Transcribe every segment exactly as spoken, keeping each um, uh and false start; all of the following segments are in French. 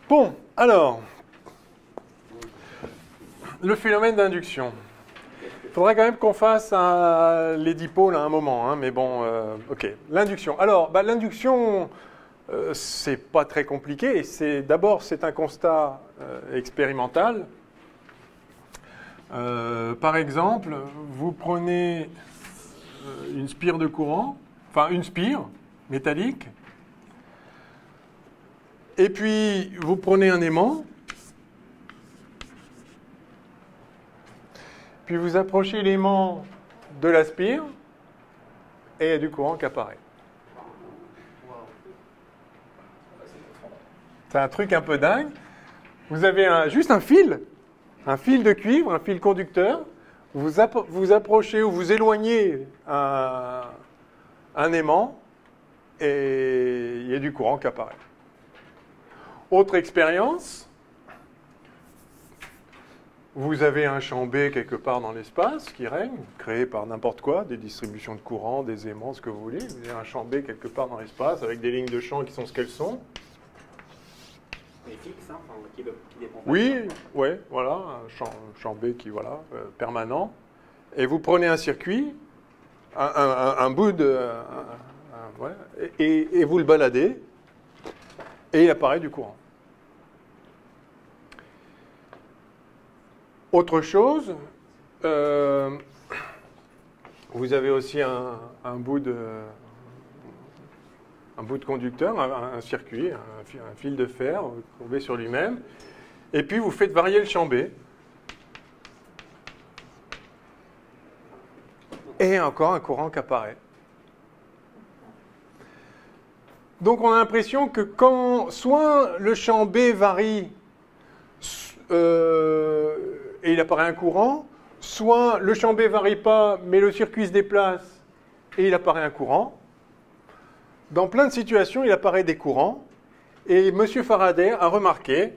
Bon, alors, le phénomène d'induction. Il faudrait quand même qu'on fasse un, les dipôles à un moment, hein, mais bon, euh, ok. L'induction. Alors, bah, l'induction, euh, c'est pas très compliqué. C'est, d'abord, c'est un constat euh, expérimental. Euh, par exemple, vous prenez euh, une spire de courant, enfin une spire métallique, et puis vous prenez un aimant, puis vous approchez l'aimant de la spire, et il y a du courant qui apparaît. C'est un truc un peu dingue. Vous avez un, juste un fil, un fil de cuivre, un fil conducteur, vous, appro vous approchez ou vous éloignez un, un aimant, et il y a du courant qui apparaît. Autre expérience, vous avez un champ B quelque part dans l'espace qui règne, créé par n'importe quoi, des distributions de courant, des aimants, ce que vous voulez. Vous avez un champ B quelque part dans l'espace avec des lignes de champ qui sont ce qu'elles sont. Mais fixe, hein, enfin, qui, qui dépend pas. Oui, ouais, voilà, un champ, un champ B qui, voilà, euh, permanent. Et vous prenez un circuit, un, un, un, un bout de... Un, un, ouais, et, et vous le baladez, et il apparaît du courant. Autre chose, euh, vous avez aussi un, un, bout de, un bout de conducteur, un, un circuit, un, fil, un fil de fer, vous tombez sur lui-même, et puis vous faites varier le champ B. Et encore un courant qui apparaît. Donc on a l'impression que quand soit le champ B varie euh, et il apparaît un courant, soit le champ B ne varie pas mais le circuit se déplace et il apparaît un courant. Dans plein de situations, il apparaît des courants. Et M. Faraday a remarqué...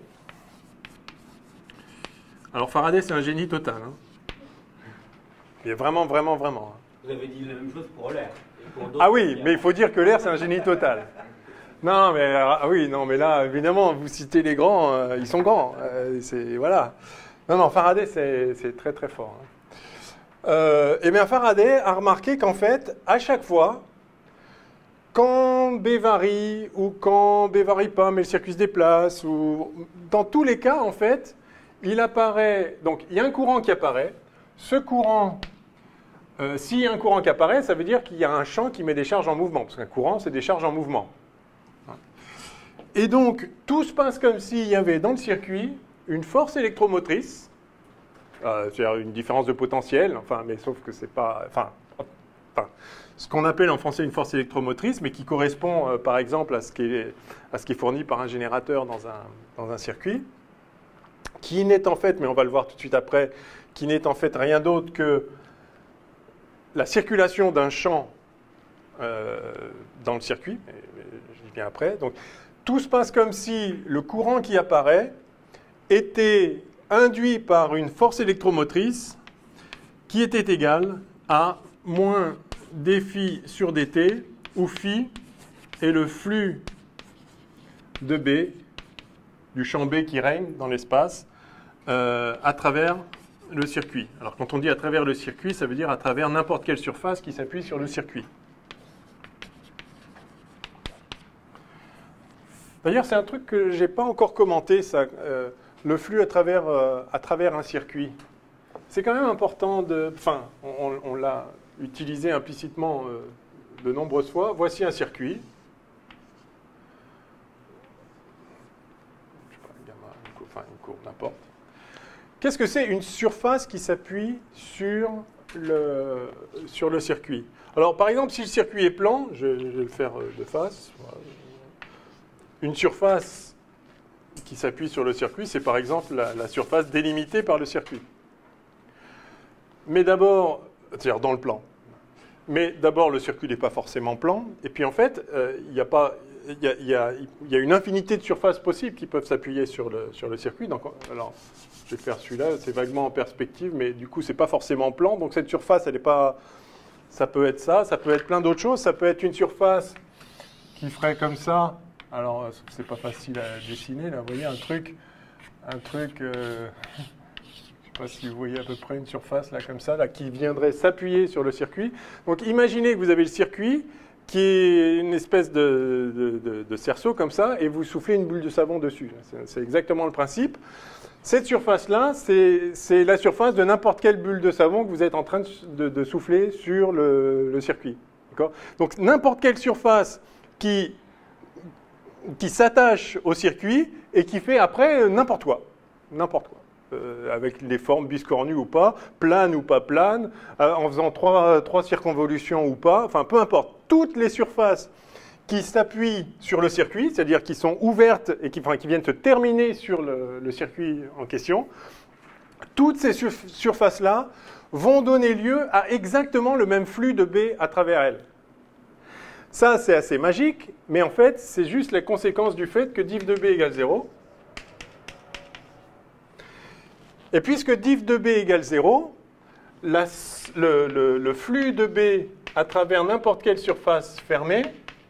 Alors Faraday, c'est un génie total. Hein. Il est vraiment, vraiment, vraiment. Vous avez dit la même chose pour l'air. Ah oui, mais il faut dire que l'air, c'est un génie total. Non, mais ah oui, non, mais là, évidemment, vous citez les grands, euh, ils sont grands. Euh, c'est voilà. Non, non, Faraday, c'est très, très fort. Hein. Euh, et bien, Faraday a remarqué qu'en fait, à chaque fois, quand B varie ou quand B varie pas, mais le circuit se déplace, ou dans tous les cas, en fait, il apparaît. Donc, il y a un courant qui apparaît. Ce courant. Euh, S'il y a un courant qui apparaît, ça veut dire qu'il y a un champ qui met des charges en mouvement, parce qu'un courant, c'est des charges en mouvement. Et donc, tout se passe comme s'il y avait dans le circuit une force électromotrice, euh, c'est-à-dire une différence de potentiel, enfin, mais sauf que c'est pas... Enfin, enfin ce qu'on appelle en français une force électromotrice, mais qui correspond, euh, par exemple, à ce, qui est, à ce qui est fourni par un générateur dans un, dans un circuit, qui n'est en fait, mais on va le voir tout de suite après, qui n'est en fait rien d'autre que la circulation d'un champ euh, dans le circuit, mais, mais je viens après. Donc, tout se passe comme si le courant qui apparaît était induit par une force électromotrice qui était égale à moins dφ sur dt, où phi est le flux de B, du champ B qui règne dans l'espace, euh, à travers le circuit. Alors quand on dit à travers le circuit, ça veut dire à travers n'importe quelle surface qui s'appuie sur le circuit. D'ailleurs, c'est un truc que je n'ai pas encore commenté, ça, euh, le flux à travers, euh, à travers un circuit. C'est quand même important de... Enfin, on, on l'a utilisé implicitement euh, de nombreuses fois. Voici un circuit. Je sais pas, une gamma, une courbe, enfin une courbe, n'importe. Qu'est-ce que c'est une surface qui s'appuie sur le, sur le circuit? Alors, par exemple, si le circuit est plan, je, je vais le faire de face. Une surface qui s'appuie sur le circuit, c'est par exemple la, la surface délimitée par le circuit. Mais d'abord, c'est-à-dire dans le plan. Mais d'abord, le circuit n'est pas forcément plan. Et puis en fait, euh, il y a pas... Il y a, il y a, il y a une infinité de surfaces possibles qui peuvent s'appuyer sur le, sur le circuit. Donc, alors, je vais faire celui-là, c'est vaguement en perspective, mais du coup, ce n'est pas forcément plan. Donc, cette surface, elle n'est pas... Ça peut être ça, ça peut être plein d'autres choses. Ça peut être une surface qui ferait comme ça, Alors, c'est pas facile à dessiner, là, vous voyez, un truc, un truc, euh, je sais pas si vous voyez à peu près une surface, là, comme ça, là, qui viendrait s'appuyer sur le circuit. Donc, imaginez que vous avez le circuit qui est une espèce de, de, de, de cerceau, comme ça, et vous soufflez une bulle de savon dessus. C'est exactement le principe. Cette surface-là, c'est la surface de n'importe quelle bulle de savon que vous êtes en train de, de, de souffler sur le, le circuit. Donc, n'importe quelle surface qui, qui s'attache au circuit et qui fait après n'importe quoi. N'importe quoi. Euh, avec les formes biscornues ou pas, plane ou pas plane, euh, en faisant trois, trois circonvolutions ou pas, enfin peu importe. Toutes les surfaces qui s'appuient sur le circuit, c'est-à-dire qui sont ouvertes et qui, enfin, qui viennent se terminer sur le, le circuit en question, toutes ces sur surfaces-là vont donner lieu à exactement le même flux de B à travers elles. Ça, c'est assez magique, mais en fait, c'est juste la conséquence du fait que diff de B égale zéro. Et puisque diff de B égale zéro, la, le, le, le flux de B à travers n'importe quelle surface fermée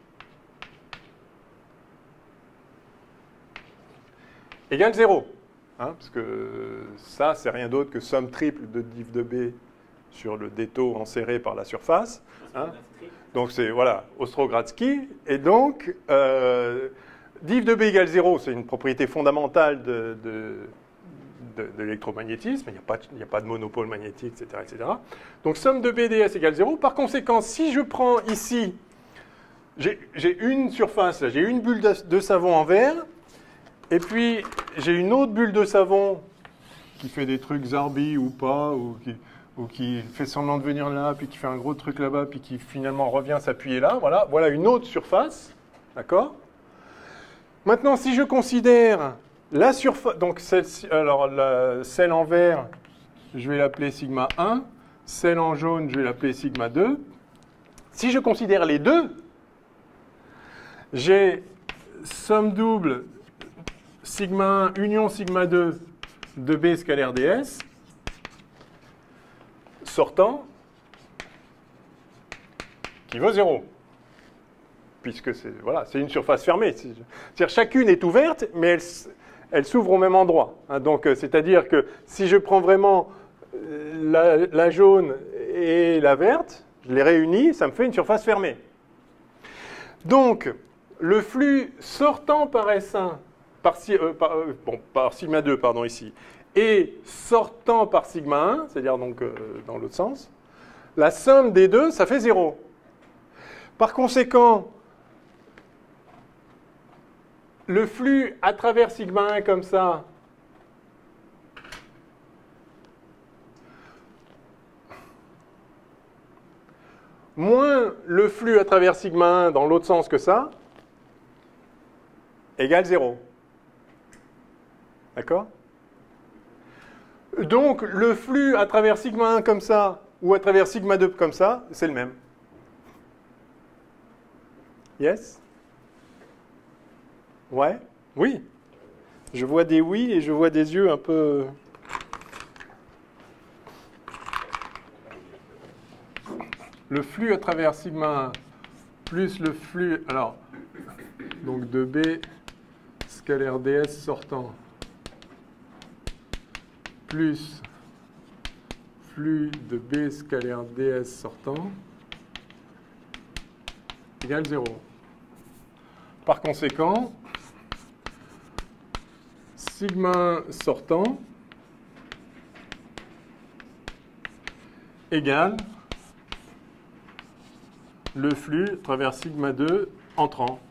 égale zéro. Hein, parce que ça, c'est rien d'autre que somme triple de diff de B sur le détaux enserré par la surface. Hein. Donc c'est, voilà, Ostrogradsky. Et donc, euh, diff de B égale zéro, c'est une propriété fondamentale de, de, de, de l'électromagnétisme. Il n'y a pas, il n'y a pas de monopôle magnétique, et cetera, et cetera. Donc somme de B ds égale zéro. Par conséquent, si je prends ici, j'ai une surface, j'ai une bulle de, de savon en verre, et puis j'ai une autre bulle de savon qui fait des trucs zarbi ou pas, ou qui, ou qui fait semblant de venir là, puis qui fait un gros truc là-bas, puis qui finalement revient s'appuyer là. Voilà, voilà une autre surface. D'accord? Maintenant, si je considère la surface, donc celle, alors la, celle en vert, je vais l'appeler sigma un, celle en jaune, je vais l'appeler sigma deux. Si je considère les deux, j'ai somme double sigma un union sigma deux de B scalaire ds sortant qui vaut zéro. Puisque c'est voilà, c'est une surface fermée. C'est-à-dire chacune est ouverte, mais elle, elle s'ouvre au même endroit. Hein, donc, c'est-à-dire que si je prends vraiment la, la jaune et la verte, je les réunis, ça me fait une surface fermée. Donc, le flux sortant par S un, par, euh, par, euh, bon, par sigma deux, pardon, ici, et sortant par sigma un, c'est-à-dire donc euh, dans l'autre sens, la somme des deux, ça fait zéro. Par conséquent, le flux à travers sigma un comme ça, moins le flux à travers sigma un dans l'autre sens que ça, égale zéro. D'accord? Donc, le flux à travers sigma un comme ça, ou à travers sigma deux comme ça, c'est le même. Yes? Ouais? Oui. Je vois des oui et je vois des yeux un peu... Le flux à travers sigma un plus le flux... Alors, donc de B scalaire ds sortant plus flux de B scalaire ds sortant égale zéro. Par conséquent, sigma un sortant égale le flux à travers sigma deux entrant.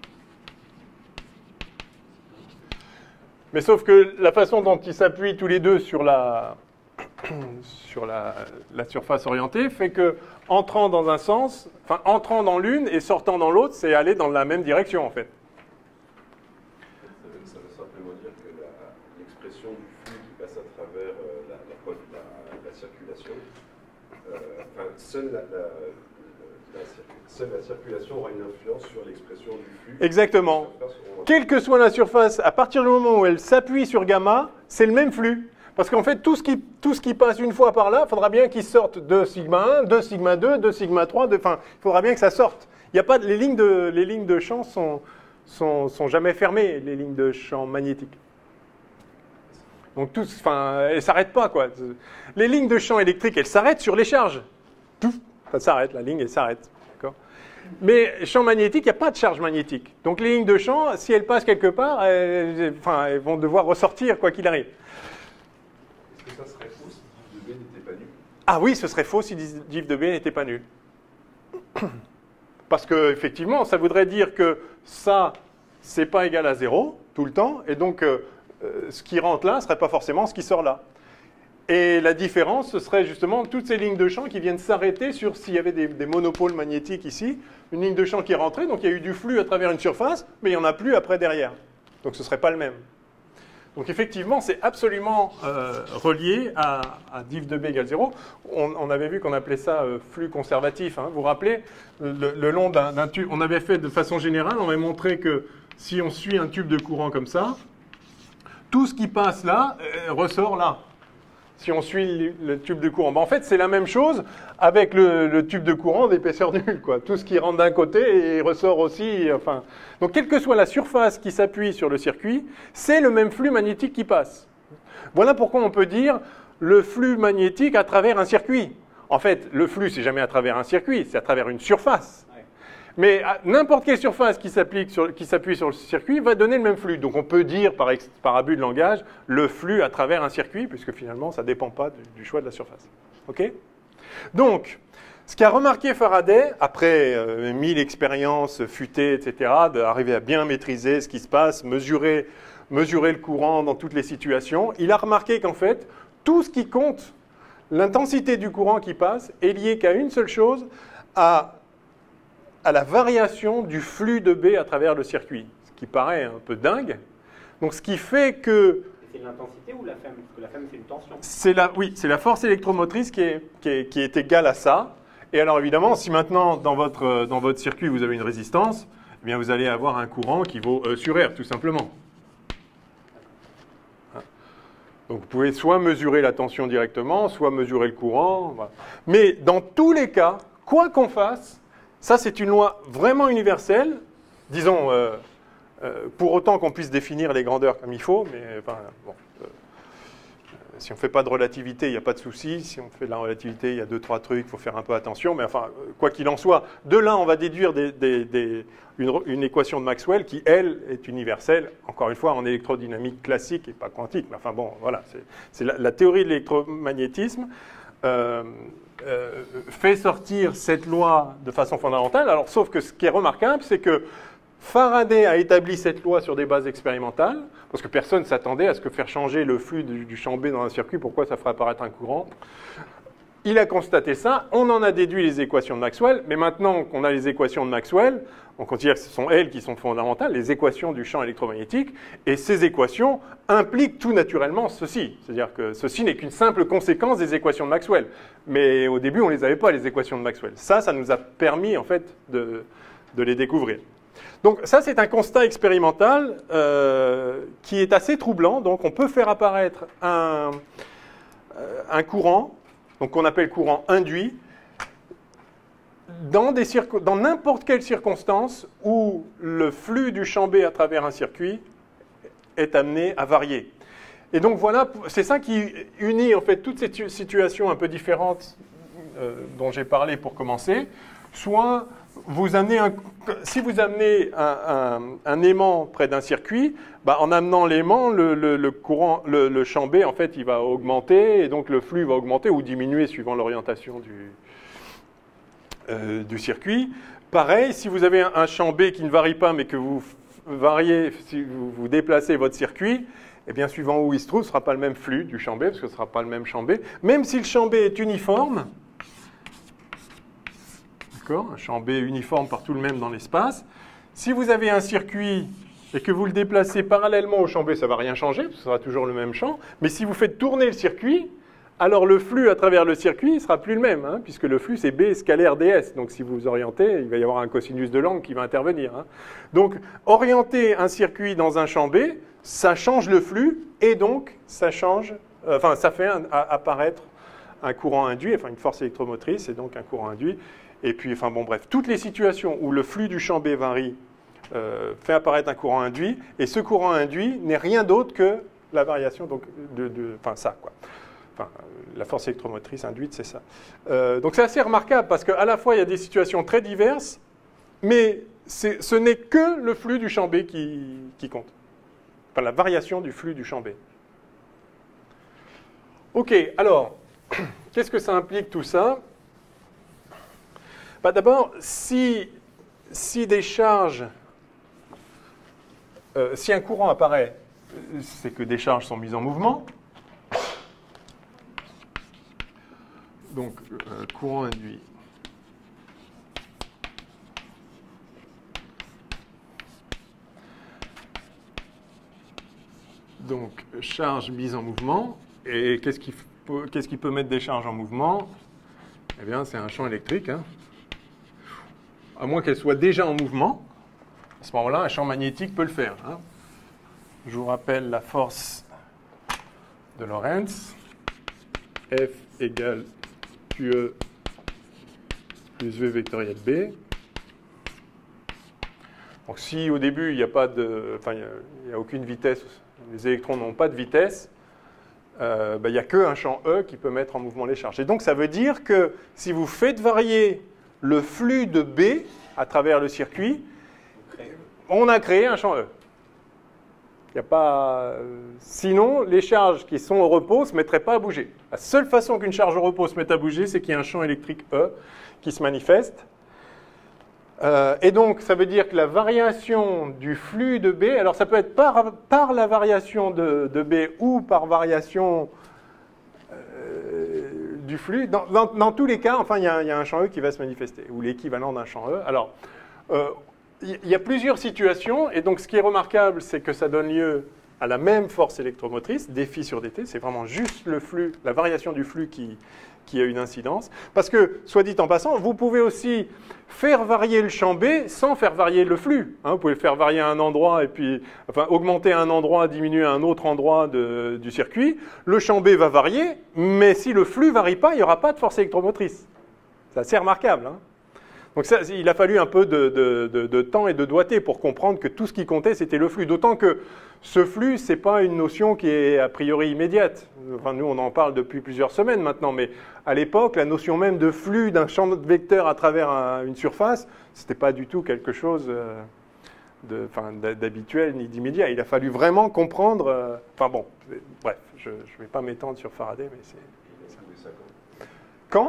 Mais sauf que la façon dont ils s'appuient tous les deux sur la, sur la, la surface orientée fait que entrant dans un sens, enfin entrant dans l'une et sortant dans l'autre, c'est aller dans la même direction en fait. Ça veut simplement dire que l'expression du flux qui passe à travers euh, la, la, la, la circulation, euh, enfin, seule la, la, la, seule la circulation aura une influence sur l'expression du flux. Exactement. Quelle que soit la surface, à partir du moment où elle s'appuie sur gamma, c'est le même flux. Parce qu'en fait, tout ce, qui, tout ce qui passe une fois par là, il faudra bien qu'il sorte de sigma un, de sigma deux, de sigma trois, de, enfin, il faudra bien que ça sorte. Il y a pas, les, lignes de, les lignes de champ sont, sont, sont jamais fermées, les lignes de champ magnétique. Donc, tous, enfin, elles ne s'arrêtent pas, quoi. Les lignes de champ électrique, elles s'arrêtent sur les charges. Pouf, ça s'arrête, la ligne, elle s'arrête. Mais champ magnétique, il n'y a pas de charge magnétique. Donc, les lignes de champ, si elles passent quelque part, elles, enfin, elles vont devoir ressortir, quoi qu'il arrive. Est-ce que ça serait faux si div de B n'était pas nul? Ah oui, ce serait faux si div de B n'était pas nul. Parce que effectivement, ça voudrait dire que ça, c'est pas égal à zéro tout le temps, et donc euh, ce qui rentre là ne serait pas forcément ce qui sort là. Et la différence, ce serait justement toutes ces lignes de champ qui viennent s'arrêter sur s'il y avait des, des monopôles magnétiques ici, une ligne de champ qui est rentrée, donc il y a eu du flux à travers une surface, mais il n'y en a plus après derrière. Donc ce ne serait pas le même. Donc effectivement, c'est absolument euh, relié à, à div de B égale zéro. On, on avait vu qu'on appelait ça euh, flux conservatif. Hein. Vous vous rappelez, le, le long d'un tube, on avait fait de façon générale, on avait montré que si on suit un tube de courant comme ça, tout ce qui passe là euh, ressort là. Si on suit le, le tube de courant. Ben, en fait, c'est la même chose avec le, le tube de courant d'épaisseur nulle, quoi. Tout ce qui rentre d'un côté et ressort aussi. Enfin. Donc, quelle que soit la surface qui s'appuie sur le circuit, c'est le même flux magnétique qui passe. Voilà pourquoi on peut dire le flux magnétique à travers un circuit. En fait, le flux, c'est jamais à travers un circuit, c'est à travers une surface. Mais n'importe quelle surface qui s'appuie sur, sur le circuit va donner le même flux. Donc on peut dire, par, par abus de langage, le flux à travers un circuit, puisque finalement, ça ne dépend pas du, du choix de la surface. OK? Donc, ce qu'a remarqué Faraday, après euh, mille expériences futées, et cetera, d'arriver à bien maîtriser ce qui se passe, mesurer, mesurer le courant dans toutes les situations, il a remarqué qu'en fait, tout ce qui compte, l'intensité du courant qui passe, est lié qu'à une seule chose, à à la variation du flux de B à travers le circuit, ce qui paraît un peu dingue. Donc, ce qui fait que... C'est l'intensité ou la F E M? Parce que la F E M, c'est une tension. C'est la, oui, c'est la force électromotrice qui est, qui, est, qui est égale à ça. Et alors, évidemment, si maintenant, dans votre, dans votre circuit, vous avez une résistance, eh bien, vous allez avoir un courant qui vaut E sur R, tout simplement. Donc, vous pouvez soit mesurer la tension directement, soit mesurer le courant. Voilà. Mais dans tous les cas, quoi qu'on fasse, ça, c'est une loi vraiment universelle, disons, euh, euh, pour autant qu'on puisse définir les grandeurs comme il faut, mais enfin, bon, euh, si on ne fait pas de relativité, il n'y a pas de souci. Si on fait de la relativité, il y a deux, trois trucs, il faut faire un peu attention. Mais enfin, quoi qu'il en soit, de là, on va déduire des, des, des, une, une équation de Maxwell qui, elle, est universelle, encore une fois, en électrodynamique classique et pas quantique. Mais enfin, bon, voilà, c'est la, la théorie de l'électromagnétisme. Euh, euh, fait sortir cette loi de façon fondamentale. Alors, sauf que ce qui est remarquable, c'est que Faraday a établi cette loi sur des bases expérimentales, parce que personne ne s'attendait à ce que faire changer le flux du, du champ B dans un circuit, pourquoi ça ferait apparaître un courant. Il a constaté ça, on en a déduit les équations de Maxwell, mais maintenant qu'on a les équations de Maxwell, on considère que ce sont elles qui sont fondamentales, les équations du champ électromagnétique, et ces équations impliquent tout naturellement ceci. C'est-à-dire que ceci n'est qu'une simple conséquence des équations de Maxwell. Mais au début, on ne les avait pas, les équations de Maxwell. Ça, ça nous a permis, en fait, de, de les découvrir. Donc ça, c'est un constat expérimental euh, qui est assez troublant. Donc on peut faire apparaître un, euh, un courant, donc qu'on appelle courant induit, dans, des dans n'importe quelle circonstance où le flux du champ B à travers un circuit est amené à varier. Et donc voilà, c'est ça qui unit en fait toutes ces situations un peu différentes euh, dont j'ai parlé pour commencer. Soit vous amenez un, si vous amenez un, un, un aimant près d'un circuit, bah en amenant l'aimant, le, le, le courant, le, le champ B en fait, il va augmenter et donc le flux va augmenter ou diminuer suivant l'orientation du, euh, du circuit. Pareil, si vous avez un, un champ B qui ne varie pas, mais que vous variez, si vous, vous déplacez votre circuit, eh bien suivant où il se trouve, ce ne sera pas le même flux du champ B, parce que ce ne sera pas le même champ B. Même si le champ B est uniforme, un champ B uniforme partout le même dans l'espace. Si vous avez un circuit et que vous le déplacez parallèlement au champ B, ça ne va rien changer, parce que ce sera toujours le même champ. Mais si vous faites tourner le circuit, alors le flux à travers le circuit ne sera plus le même, hein, puisque le flux c'est B scalaire ds. Donc si vous vous orientez, il va y avoir un cosinus de l'angle qui va intervenir. Hein. Donc orienter un circuit dans un champ B, ça change le flux et donc ça change, euh, enfin ça fait un, à, apparaître un courant induit, enfin une force électromotrice et donc un courant induit. Et puis, enfin bon, bref, toutes les situations où le flux du champ B varie, euh, fait apparaître un courant induit, et ce courant induit n'est rien d'autre que la variation, donc, de, de, enfin ça, quoi. Enfin, la force électromotrice induite, c'est ça. Euh, donc c'est assez remarquable, parce qu'à la fois, il y a des situations très diverses, mais ce n'est que le flux du champ B qui, qui compte. Enfin, la variation du flux du champ B. OK, alors, qu'est-ce que ça implique tout ça? Bah, d'abord, si, si des charges, euh, si un courant apparaît, c'est que des charges sont mises en mouvement. Donc, euh, courant induit. Donc, charge mise en mouvement. Et qu'est-ce qui, qu'est-ce qui peut mettre des charges en mouvement? Eh bien, c'est un champ électrique. Hein. À moins qu'elle soit déjà en mouvement. À ce moment-là, un champ magnétique peut le faire. Hein. Je vous rappelle la force de Lorentz. F égale Q E plus V vectoriel B. Donc, si au début, il n'y a pas de, enfin, il n'y a, a aucune vitesse, les électrons n'ont pas de vitesse, euh, ben, il n'y a qu'un champ E qui peut mettre en mouvement les charges. Et donc, ça veut dire que si vous faites varier le flux de B à travers le circuit, on a créé un champ E. Il y a pas... Sinon, les charges qui sont au repos ne se mettraient pas à bouger. La seule façon qu'une charge au repos se mette à bouger, c'est qu'il y ait un champ électrique E qui se manifeste. Euh, et donc, ça veut dire que la variation du flux de B, alors ça peut être par, par la variation de, de B ou par variation euh, du flux. Dans, dans, dans tous les cas, enfin, il y, a, il y a un champ E qui va se manifester, ou l'équivalent d'un champ E. Alors, euh, il y a plusieurs situations, et donc ce qui est remarquable, c'est que ça donne lieu à la même force électromotrice, dφ sur dt, c'est vraiment juste le flux, la variation du flux qui, qui a une incidence. Parce que, soit dit en passant, vous pouvez aussi faire varier le champ B sans faire varier le flux. Hein, vous pouvez le faire varier à un endroit, et puis, enfin, augmenter à un endroit, diminuer à un autre endroit de, du circuit. Le champ B va varier, mais si le flux ne varie pas, il n'y aura pas de force électromotrice. C'est assez remarquable, hein. Donc ça, il a fallu un peu de, de, de, de temps et de doigté pour comprendre que tout ce qui comptait, c'était le flux. D'autant que ce flux, ce n'est pas une notion qui est a priori immédiate. Enfin, nous, on en parle depuis plusieurs semaines maintenant, mais à l'époque, la notion même de flux d'un champ de vecteur à travers un, une surface, ce n'était pas du tout quelque chose euh, de, enfin, d'habituel ni d'immédiat. Il a fallu vraiment comprendre... Euh, enfin bon, bref, je ne vais pas m'étendre sur Faraday, mais c'est... Quand ?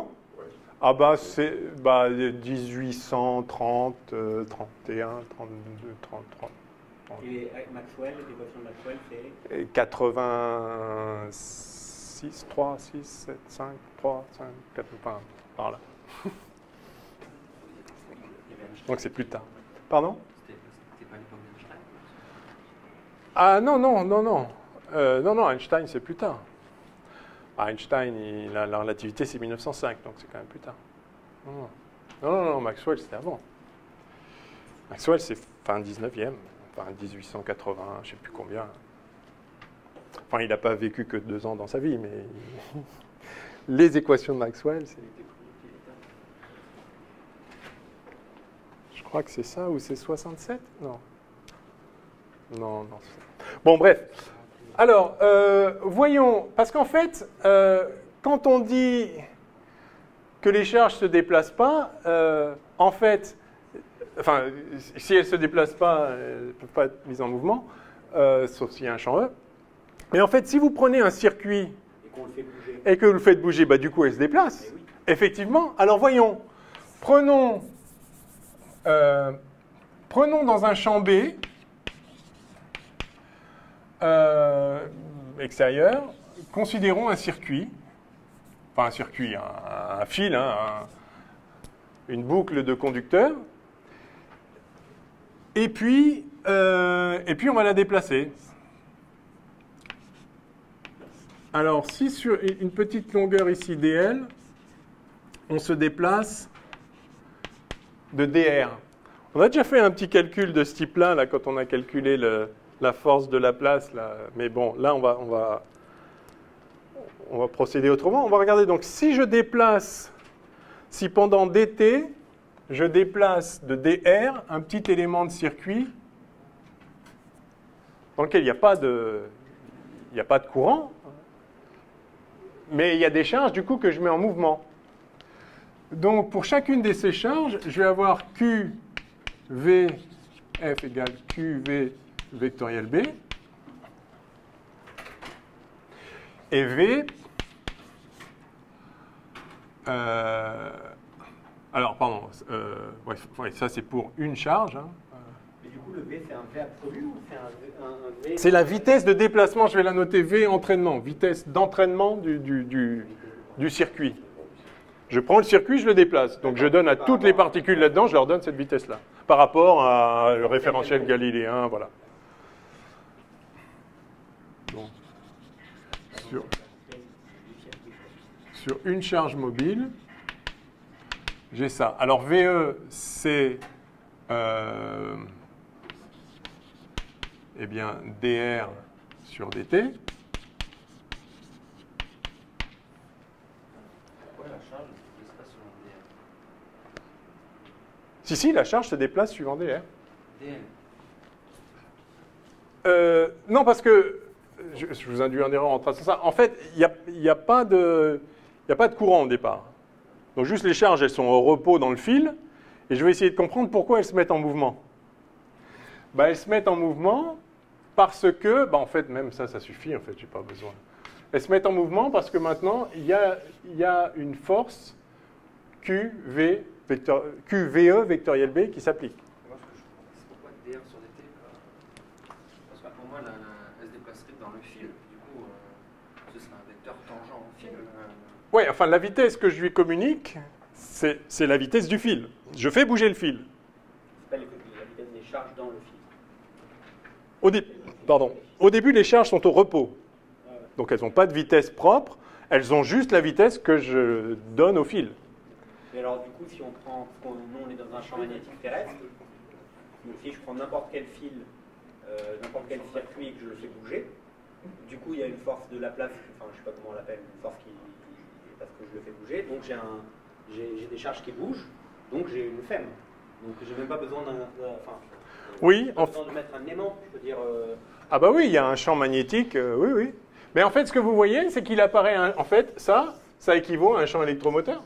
Ah bah c'est bah, dix-huit cent trente, euh, trente et un, trente-deux, trente, trente. Et Maxwell, l'équation de Maxwell, c'est quatre-vingt-six, trois, six, sept, cinq, trois, cinq, quatre, enfin, par là. Donc c'est plus tard. Pardon? C'était pas l'époque d'Einstein? Ah non, non, non, non. Euh, non, non, Einstein, c'est plus tard. Einstein, il, la, la relativité, c'est mille neuf cent cinq, donc c'est quand même plus tard. Non, non, non, non Maxwell, c'était avant. Maxwell, c'est fin dix-neuvième, enfin dix-huit cent quatre-vingts, je ne sais plus combien. Enfin, il n'a pas vécu que deux ans dans sa vie, mais les équations de Maxwell, c'est... Je crois que c'est ça, ou c'est soixante-sept? Non. Non, non. Bon, bref. Alors, euh, voyons, parce qu'en fait, euh, quand on dit que les charges ne se déplacent pas, euh, en fait, enfin, si elles ne se déplacent pas, elles ne peuvent pas être mises en mouvement, euh, sauf s'il y a un champ E. Mais en fait, si vous prenez un circuit et, qu'on le fait bouger. et que vous le faites bouger, bah, du coup, elle se déplace. Oui. Effectivement. Alors, voyons, prenons, euh, prenons dans un champ B, Euh, extérieur, considérons un circuit, enfin un circuit, un, un fil, hein, un, une boucle de conducteurs, et puis, euh, et puis on va la déplacer. Alors si sur une petite longueur ici dl, on se déplace de dr. On a déjà fait un petit calcul de ce type-là, là, quand on a calculé le... la force de la place, là. Mais bon, là, on va, on, va, on va procéder autrement. On va regarder, donc, si je déplace, si pendant dt, je déplace de D R un petit élément de circuit dans lequel il n'y a pas de, il n'y a pas de courant, mais il y a des charges du coup que je mets en mouvement. Donc pour chacune de ces charges, je vais avoir Q V F égale Q V vectoriel B et V. Euh, alors pardon, euh, ouais, ouais, ça c'est pour une charge. Hein. Mais du coup, le V, c'est un V absolu ou c'est un, un, un V... C'est la vitesse de déplacement, je vais la noter V entraînement, vitesse d'entraînement du, du, du, du circuit. Je prends le circuit, je le déplace. Donc je donne à toutes les particules là-dedans, je leur donne cette vitesse-là. Par rapport à le référentiel galiléen, voilà. Bon. Sur, sur une charge mobile, j'ai ça. Alors V E, c'est euh, eh bien, D R sur D T. Si, si, la charge se déplace suivant D R. D L. Euh, non, parce que, je, je vous induis en erreur en traçant ça, en fait, il n'y a, y a, pas de, y a pas de courant au départ. Donc juste les charges, elles sont au repos dans le fil, et je vais essayer de comprendre pourquoi elles se mettent en mouvement. Bah, elles se mettent en mouvement parce que, bah, en fait, même ça, ça suffit, en fait, j'ai pas besoin. Elles se mettent en mouvement parce que maintenant, il y a, y a une force Q V Vector, Q V E vectoriel B qui s'applique. C'est pourquoi D R sur D T? Parce que pour moi, la, la, elle se déplacerait dans le fil. Du coup, euh, ce serait un vecteur tangent au fil. Euh... Oui, enfin, la vitesse que je lui communique, c'est la vitesse du fil. Je fais bouger le fil. C'est pas la vitesse des charges dans le fil. Au, dé Pardon. Au début, les charges sont au repos. Donc, elles n'ont pas de vitesse propre. Elles ont juste la vitesse que je donne au fil. Mais alors, du coup, si on prend, nous on est dans un champ magnétique terrestre, donc si je prends n'importe quel fil, euh, n'importe quel circuit et que je le fais bouger, du coup il y a une force de Laplace, enfin je sais pas comment on l'appelle, une force qui, qui, parce que je le fais bouger, donc j'ai un, j'ai des charges qui bougent, donc j'ai une femme. Donc j'ai même pas besoin d'un, enfin, oui, pas besoin de mettre un aimant, je veux dire. Euh... Ah bah oui, il y a un champ magnétique, euh, oui, oui. Mais en fait, ce que vous voyez, c'est qu'il apparaît, un, en fait, ça, ça équivaut à un champ électromoteur.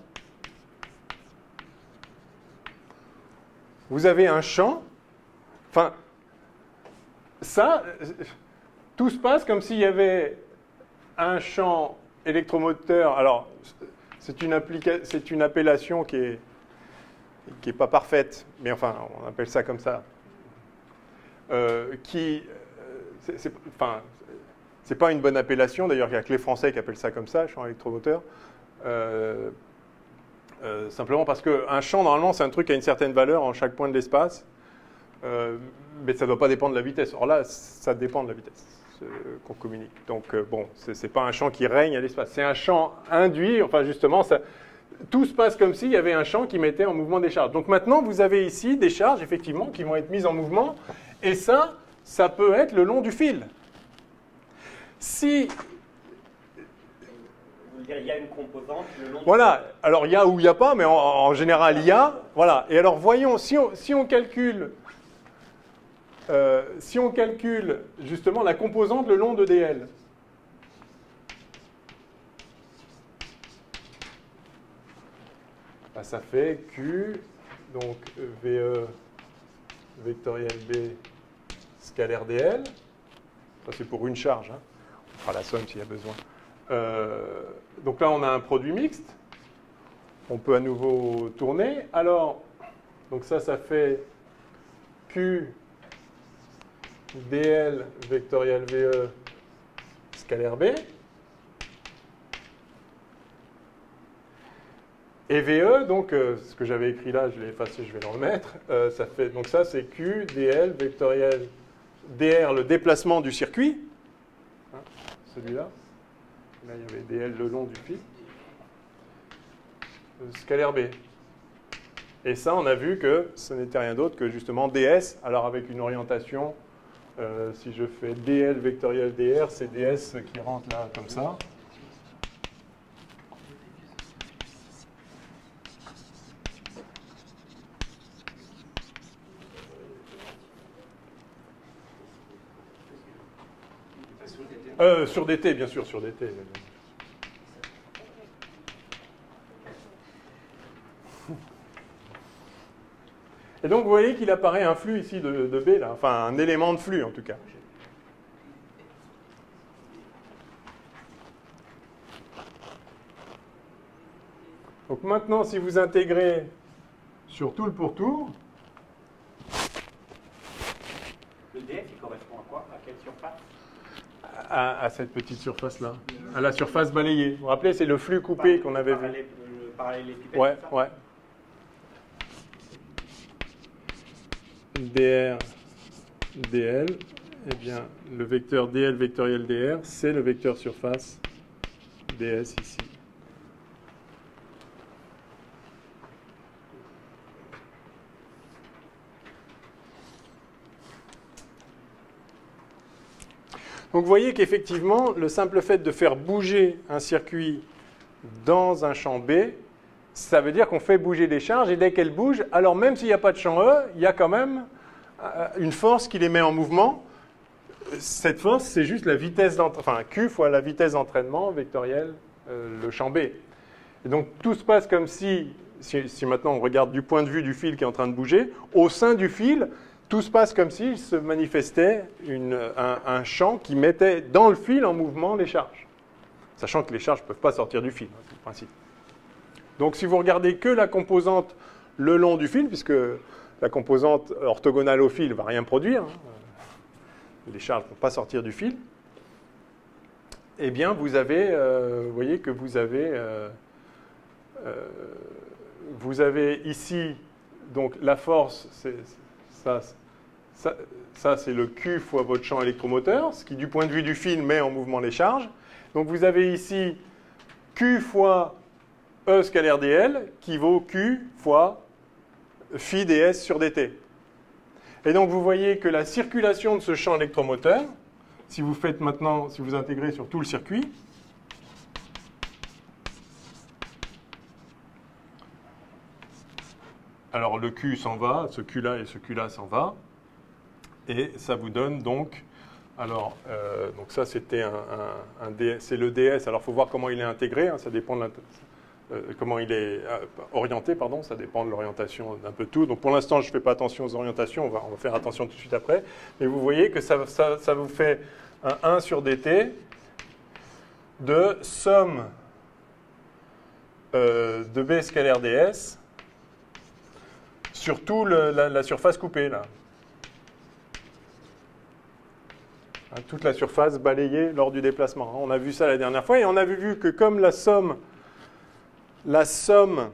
Vous avez un champ, enfin, ça, tout se passe comme s'il y avait un champ électromoteur. Alors, c'est une, une appellation qui est, qui est pas parfaite, mais enfin, on appelle ça comme ça. Euh, qui, c'est enfin, c'est pas une bonne appellation. D'ailleurs, il n'y a que les Français qui appellent ça comme ça, champ électromoteur. Euh, Euh, simplement parce qu'un champ, normalement, c'est un truc qui a une certaine valeur en chaque point de l'espace, euh, mais ça ne doit pas dépendre de la vitesse. Or là, ça dépend de la vitesse euh, qu'on communique. Donc, euh, bon, ce n'est pas un champ qui règne à l'espace. C'est un champ induit, enfin, justement, ça, tout se passe comme s'il y avait un champ qui mettait en mouvement des charges. Donc maintenant, vous avez ici des charges, effectivement, qui vont être mises en mouvement, et ça, ça peut être le long du fil. Si... Il y a une composante le long. Voilà. Alors, il y a ou il n'y a pas, mais en, en général, il y a. Voilà. Et alors, voyons, si on, si on calcule, euh, si on calcule justement la composante le long de D L. Bah, ça fait Q, donc V E vectoriel B scalaire D L. Ça, c'est pour une charge. Hein. On fera la somme s'il y a besoin. Euh, donc là, on a un produit mixte. On peut à nouveau tourner. Alors, donc ça, ça fait Q dl vectoriel V E scalaire B. Et V E, donc euh, ce que j'avais écrit là, je l'ai effacé, je vais le remettre. Euh, ça fait, donc ça, c'est Q dl vectoriel dr, le déplacement du circuit. Hein, celui-là. Là, il y avait D L le long du fil. Scalaire B. Et ça, on a vu que ce n'était rien d'autre que justement D S. Alors, avec une orientation, euh, si je fais D L vectoriel D R, c'est D S qui rentre là, comme ça. Euh, sur D T, bien sûr, sur D T. Et donc, vous voyez qu'il apparaît un flux ici de, de B, là. Enfin, un élément de flux, en tout cas. Donc maintenant, si vous intégrez sur tout le pourtour, Le D F, il correspond à quoi? À quelle surface? à, à cette petite surface-là, à la surface balayée. Vous vous rappelez, c'est le flux coupé qu'on avait vu. Le parallélépipède, Ouais, c'est ça? ouais. D R, D L, eh bien, le vecteur D L vectoriel D R, c'est le vecteur surface D S ici. Donc vous voyez qu'effectivement, le simple fait de faire bouger un circuit dans un champ B, ça veut dire qu'on fait bouger des charges, et dès qu'elles bougent, alors même s'il n'y a pas de champ E, il y a quand même une force qui les met en mouvement. Cette force, c'est juste la vitesse d'entraînement, enfin Q fois la vitesse d'entraînement vectorielle, euh, le champ B. Et donc tout se passe comme si, si, si maintenant on regarde du point de vue du fil qui est en train de bouger, au sein du fil, tout se passe comme s'il se manifestait une, un, un champ qui mettait dans le fil en mouvement les charges. Sachant que les charges ne peuvent pas sortir du fil, hein, c'est le principe. Donc si vous regardez que la composante le long du fil, puisque la composante orthogonale au fil ne va rien produire, hein, les charges ne vont pas sortir du fil, eh bien vous avez, euh, vous voyez que vous avez, euh, euh, vous avez ici, donc la force, c'est ça, ça, ça c'est le Q fois votre champ électromoteur, ce qui du point de vue du fil met en mouvement les charges. Donc vous avez ici Q fois E scalaire D L qui vaut Q fois phi ds sur dt. Et donc vous voyez que la circulation de ce champ électromoteur, si vous faites maintenant, si vous intégrez sur tout le circuit, alors le Q s'en va, ce Q-là et ce Q-là s'en va, et ça vous donne donc, alors euh, donc ça c'était un, un, un D S, c'est le D S, alors il faut voir comment il est intégré, hein, ça dépend de euh, comment il est euh, orienté, pardon, ça dépend de l'orientation d'un peu tout. Donc pour l'instant je ne fais pas attention aux orientations, on va, on va faire attention tout de suite après, mais vous voyez que ça, ça, ça vous fait un un sur dt de somme euh, de B scalaire ds sur tout le, la, la surface coupée, là. Hein, toute la surface balayée lors du déplacement. On a vu ça la dernière fois, et on avait vu que comme la somme, la somme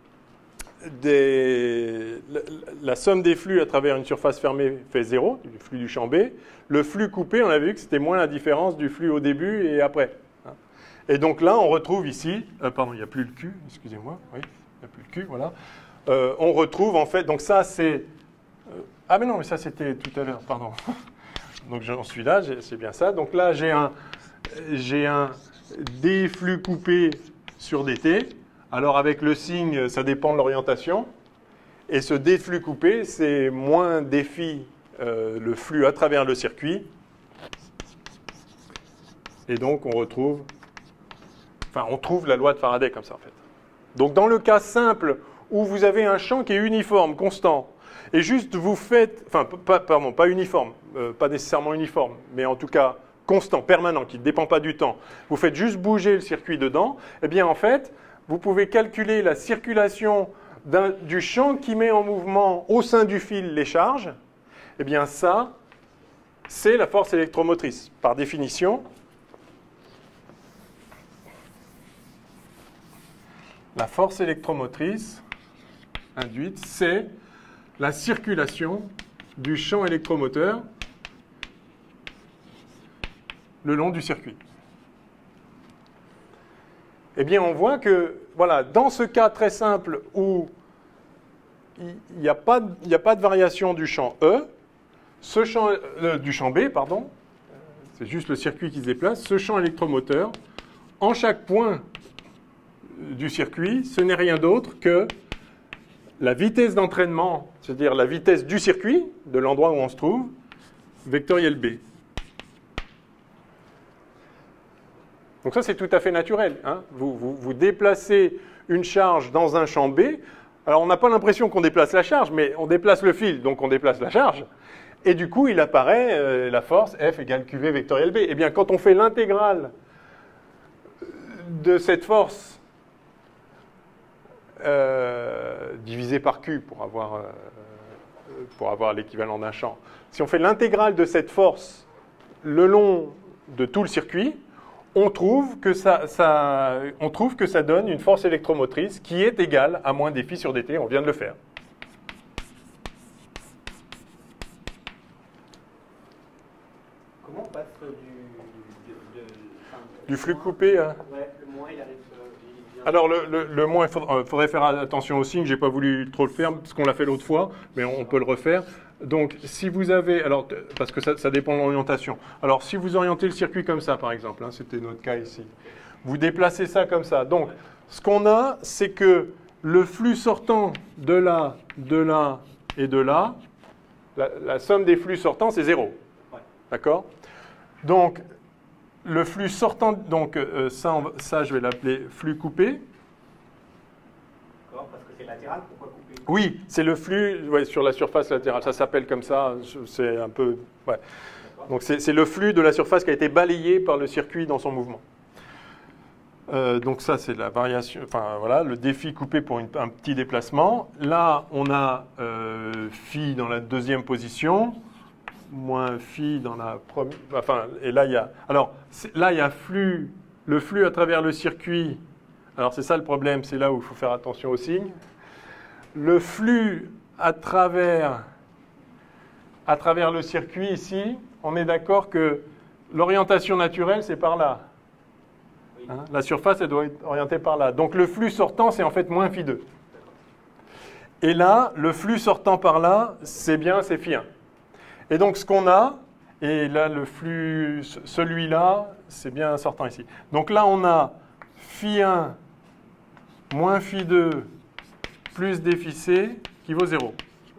des, la, la somme des flux à travers une surface fermée fait zéro, du flux du champ B, le flux coupé, on avait vu que c'était moins la différence du flux au début et après. Hein. Et donc là, on retrouve ici, euh, pardon, il n'y a plus le Q, excusez-moi, oui, il n'y a plus le Q, voilà. Euh, on retrouve en fait, donc ça c'est... Euh, ah mais non, mais ça c'était tout à l'heure, pardon. Donc j'en suis là, c'est bien ça. Donc là j'ai un, j'ai un D flux coupé sur dt. Alors avec le signe, ça dépend de l'orientation. Et ce D flux coupé, c'est moins défi euh, le flux à travers le circuit. Et donc on retrouve, enfin on trouve la loi de Faraday comme ça en fait. Donc dans le cas simple où vous avez un champ qui est uniforme, constant, et juste vous faites, enfin, pas, pardon, pas uniforme, euh, pas nécessairement uniforme, mais en tout cas constant, permanent, qui ne dépend pas du temps, vous faites juste bouger le circuit dedans, eh bien en fait, vous pouvez calculer la circulation du champ qui met en mouvement au sein du fil les charges. Eh bien ça, c'est la force électromotrice. Par définition, la force électromotrice induite, c'est la circulation du champ électromoteur le long du circuit. Eh bien, on voit que, voilà, dans ce cas très simple où il n'y a, a pas de variation du champ E, ce champ, euh, du champ B, pardon, c'est juste le circuit qui se déplace, ce champ électromoteur, en chaque point du circuit, ce n'est rien d'autre que la vitesse d'entraînement, c'est-à-dire la vitesse du circuit, de l'endroit où on se trouve, vectoriel B. Donc ça, c'est tout à fait naturel. Hein. Vous, vous, vous déplacez une charge dans un champ B. Alors, on n'a pas l'impression qu'on déplace la charge, mais on déplace le fil, donc on déplace la charge. Et du coup, il apparaît euh, la force F égale Q V vectoriel B. Eh bien, quand on fait l'intégrale de cette force euh, divisée par Q pour avoir, euh, pour avoir l'équivalent d'un champ, si on fait l'intégrale de cette force le long de tout le circuit, on trouve que ça, ça, on trouve que ça donne une force électromotrice qui est égale à moins dφ sur dt. On vient de le faire. Comment on passe du, de, de, enfin, du flux coupé à... Ouais, le moins, il arrive... Euh, il vient... Alors, le, le, le moins, il faudrait, faudrait faire attention au signe. Je n'ai pas voulu trop le faire parce qu'on l'a fait l'autre fois, mais on, on peut le refaire. Donc, si vous avez... Alors, parce que ça, ça dépend de l'orientation. Alors, si vous orientez le circuit comme ça, par exemple, hein, c'était notre cas ici, vous déplacez ça comme ça. Donc, ce qu'on a, c'est que le flux sortant de là, de là et de là, la, la somme des flux sortants, c'est zéro. Ouais. D'accord? Donc, le flux sortant, donc euh, ça, on, ça, je vais l'appeler flux coupé. D'accord, parce que c'est latéral, pourquoi couper? Oui, c'est le flux ouais, sur la surface latérale. Ça s'appelle comme ça. C'est un peu. Ouais. Donc, c'est le flux de la surface qui a été balayé par le circuit dans son mouvement. Euh, donc, ça, c'est la variation. Enfin, voilà, le défi coupé pour une, un petit déplacement. Là, on a euh, phi dans la deuxième position, moins phi dans la première. Enfin, et là, il y a. Alors, là, il y a flux, le flux à travers le circuit. Alors, c'est ça le problème. C'est là où il faut faire attention au signe. Le flux à travers, à travers le circuit ici, on est d'accord que l'orientation naturelle, c'est par là. Hein, la surface, elle doit être orientée par là. Donc le flux sortant, c'est en fait moins phi deux. Et là, le flux sortant par là, c'est bien, c'est phi un. Et donc ce qu'on a, et là le flux, celui-là, c'est bien sortant ici. Donc là, on a phi un moins phi deux plus dφ c qui vaut zéro.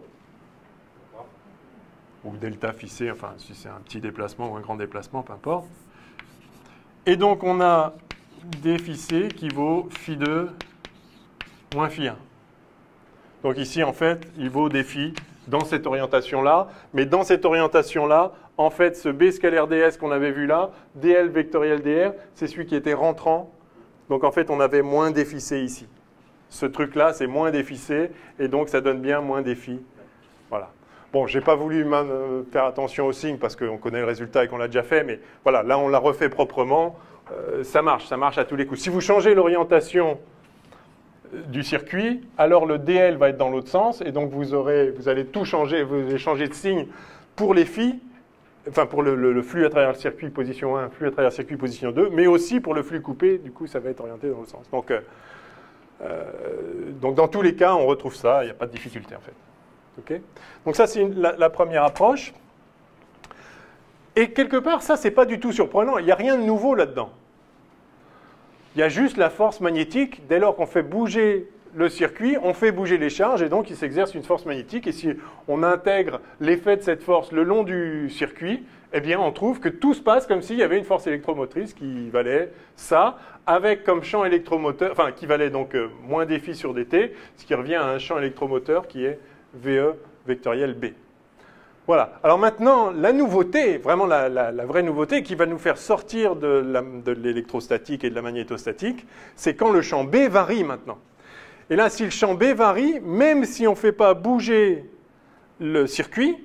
Ou delta phi c, enfin si c'est un petit déplacement ou un grand déplacement, peu importe. Et donc on a dφ c qui vaut phi deux moins phi un. Donc ici en fait, il vaut dφ dans cette orientation-là, mais dans cette orientation-là, en fait ce b scalaire ds qu'on avait vu là, dl vectoriel dr, c'est celui qui était rentrant. Donc en fait on avait moins dφ c ici. Ce truc-là, c'est moins dφ c, et donc ça donne bien moins dφ. Voilà. Bon, je n'ai pas voulu faire attention au signe parce qu'on connaît le résultat et qu'on l'a déjà fait, mais voilà, là on l'a refait proprement. Euh, ça marche, ça marche à tous les coups. Si vous changez l'orientation du circuit, alors le dl va être dans l'autre sens, et donc vous, aurez, vous allez tout changer, vous allez changer de signe pour les phi, enfin pour le, le, le flux à travers le circuit position un, flux à travers le circuit position deux, mais aussi pour le flux coupé, du coup ça va être orienté dans l'autre sens. Donc, euh, Euh, donc dans tous les cas, on retrouve ça, il n'y a pas de difficulté en fait. Okay, donc ça, c'est la, la première approche. Et quelque part, ça, c'est pas du tout surprenant. Il n'y a rien de nouveau là-dedans. Il y a juste la force magnétique. Dès lors qu'on fait bouger le circuit, on fait bouger les charges et donc il s'exerce une force magnétique. Et si on intègre l'effet de cette force le long du circuit, eh bien, on trouve que tout se passe comme s'il y avait une force électromotrice qui valait ça, avec comme champ électromoteur, enfin, qui valait donc euh, moins dφ sur dt, ce qui revient à un champ électromoteur qui est Ve vectoriel B. Voilà. Alors maintenant, la nouveauté, vraiment la, la, la vraie nouveauté qui va nous faire sortir de l'électrostatique et de la magnétostatique, c'est quand le champ B varie maintenant. Et là, si le champ B varie, même si on ne fait pas bouger le circuit,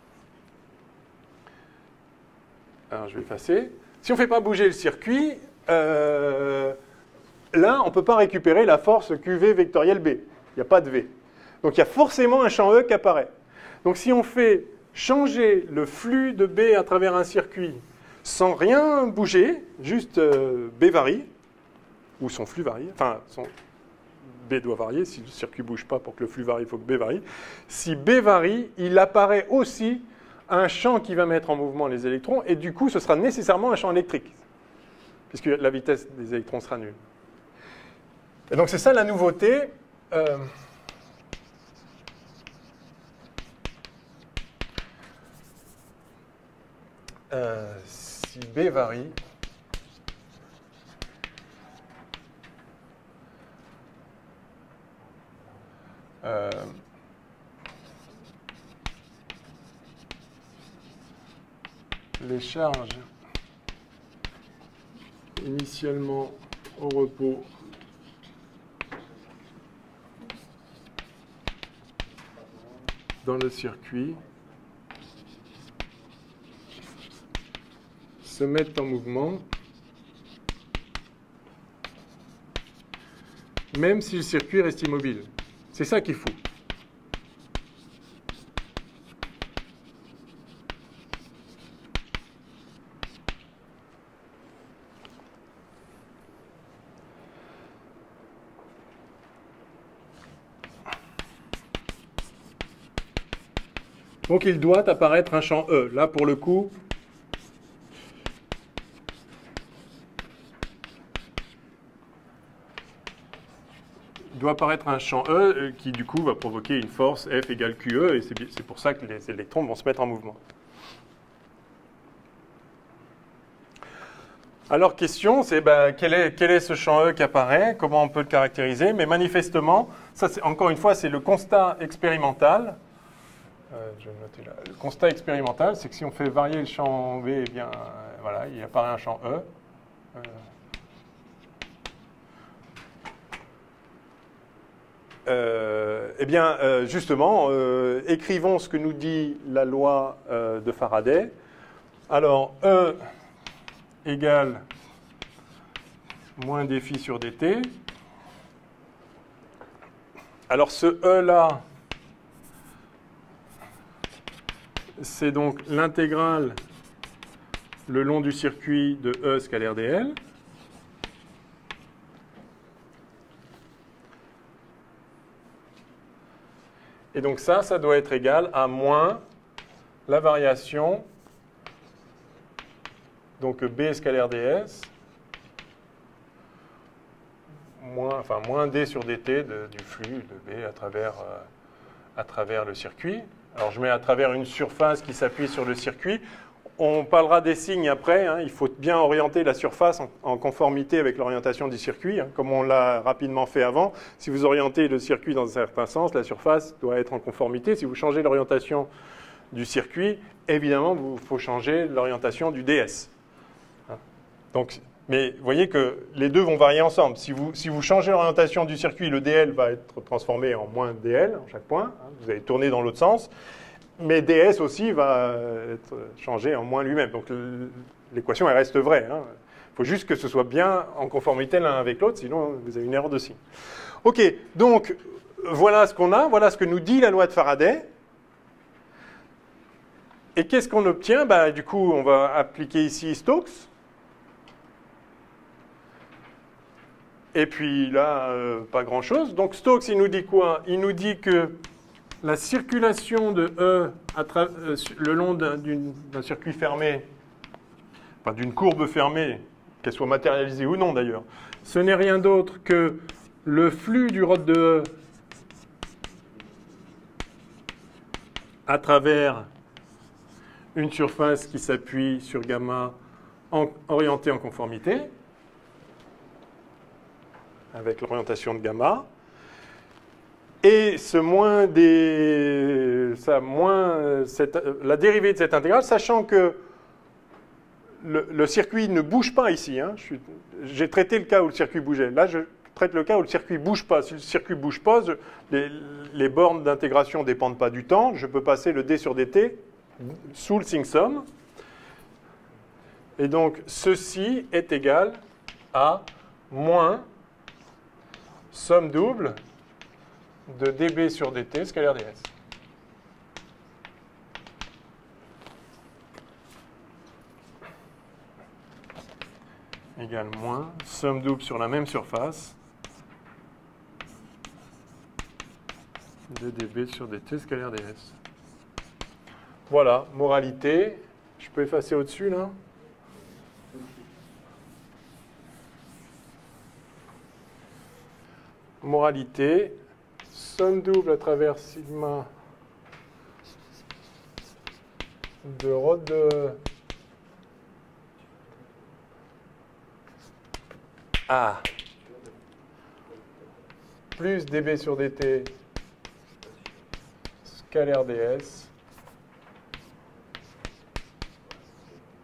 alors je vais effacer, si on ne fait pas bouger le circuit, euh, là, on ne peut pas récupérer la force Q V vectoriel B. Il n'y a pas de V. Donc il y a forcément un champ E qui apparaît. Donc si on fait changer le flux de B à travers un circuit sans rien bouger, juste euh, B varie, ou son flux varie, enfin son B doit varier, si le circuit ne bouge pas pour que le flux varie, il faut que B varie. Si B varie, il apparaît aussi un champ qui va mettre en mouvement les électrons, et du coup ce sera nécessairement un champ électrique, puisque la vitesse des électrons sera nulle. Et donc c'est ça la nouveauté. Euh, Euh, si B varie, les charges initialement au repos dans le circuit se mettent en mouvement même si le circuit reste immobile. C'est ça qu'il faut. Donc il doit apparaître un champ E. Là, pour le coup, il doit apparaître un champ E qui, du coup, va provoquer une force F égale Q E, et c'est pour ça que les électrons vont se mettre en mouvement. Alors, question, c'est ben, quel est, quel est ce champ E qui apparaît? Comment on peut le caractériser? Mais manifestement, ça, encore une fois, c'est le constat expérimental. Euh, je vais noter là. Le constat expérimental, c'est que si on fait varier le champ V, eh bien, euh, voilà, il apparaît un champ E. Euh, euh, eh bien, euh, justement, euh, écrivons ce que nous dit la loi euh, de Faraday. Alors, E égale moins dφ sur dt. Alors, ce E-là, c'est donc l'intégrale le long du circuit de E scalaire dl. Et donc ça, ça doit être égal à moins la variation, donc B scalaire ds, moins, enfin, moins d sur dt de, du flux de B à travers, euh, à travers le circuit. Alors je mets à travers une surface qui s'appuie sur le circuit. On parlera des signes après, hein. Il faut bien orienter la surface en, en conformité avec l'orientation du circuit, hein, comme on l'a rapidement fait avant. Si vous orientez le circuit dans un certain sens, la surface doit être en conformité. Si vous changez l'orientation du circuit, évidemment, il faut changer l'orientation du ds. Hein. Donc, mais vous voyez que les deux vont varier ensemble. Si vous, si vous changez l'orientation du circuit, le dl va être transformé en moins dl en chaque point. Hein, vous allez tourner dans l'autre sens. Mais ds aussi va être changé en moins lui-même. Donc l'équation, elle reste vraie. Hein. Il faut juste que ce soit bien en conformité l'un avec l'autre, sinon vous avez une erreur de signe. OK, donc voilà ce qu'on a, voilà ce que nous dit la loi de Faraday. Et qu'est-ce qu'on obtient? Bah, du coup, on va appliquer ici Stokes. Et puis là, euh, pas grand-chose. Donc Stokes, il nous dit quoi? Il nous dit que la circulation de E à euh, le long d'un circuit fermé, enfin d'une courbe fermée, qu'elle soit matérialisée ou non d'ailleurs, ce n'est rien d'autre que le flux du rod de E à travers une surface qui s'appuie sur gamma en, orientée en conformité, avec l'orientation de gamma. Et ce moins des, ça, moins cette, la dérivée de cette intégrale, sachant que le, le circuit ne bouge pas ici. Hein, j'ai traité le cas où le circuit bougeait. Là, je traite le cas où le circuit ne bouge pas. Si le circuit ne bouge pas, je, les, les bornes d'intégration ne dépendent pas du temps. Je peux passer le d sur dt sous le signe somme. Et donc, ceci est égal à moins somme double de dB sur dt scalaire ds. Égale moins somme double sur la même surface de dB sur dt scalaire ds. Voilà, moralité. Je peux effacer au-dessus là? Moralité. Somme double à travers sigma de rho de A plus dB sur dt scalaire ds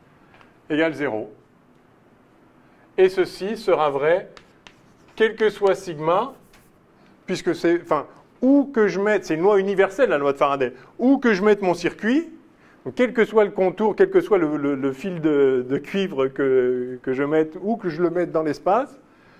égale zéro. Et ceci sera vrai, quel que soit sigma, puisque c'est, enfin, où que je mette, c'est une loi universelle, la loi de Faraday, où que je mette mon circuit, donc quel que soit le contour, quel que soit le, le, le fil de, de cuivre que, que je mette, où que je le mette dans l'espace,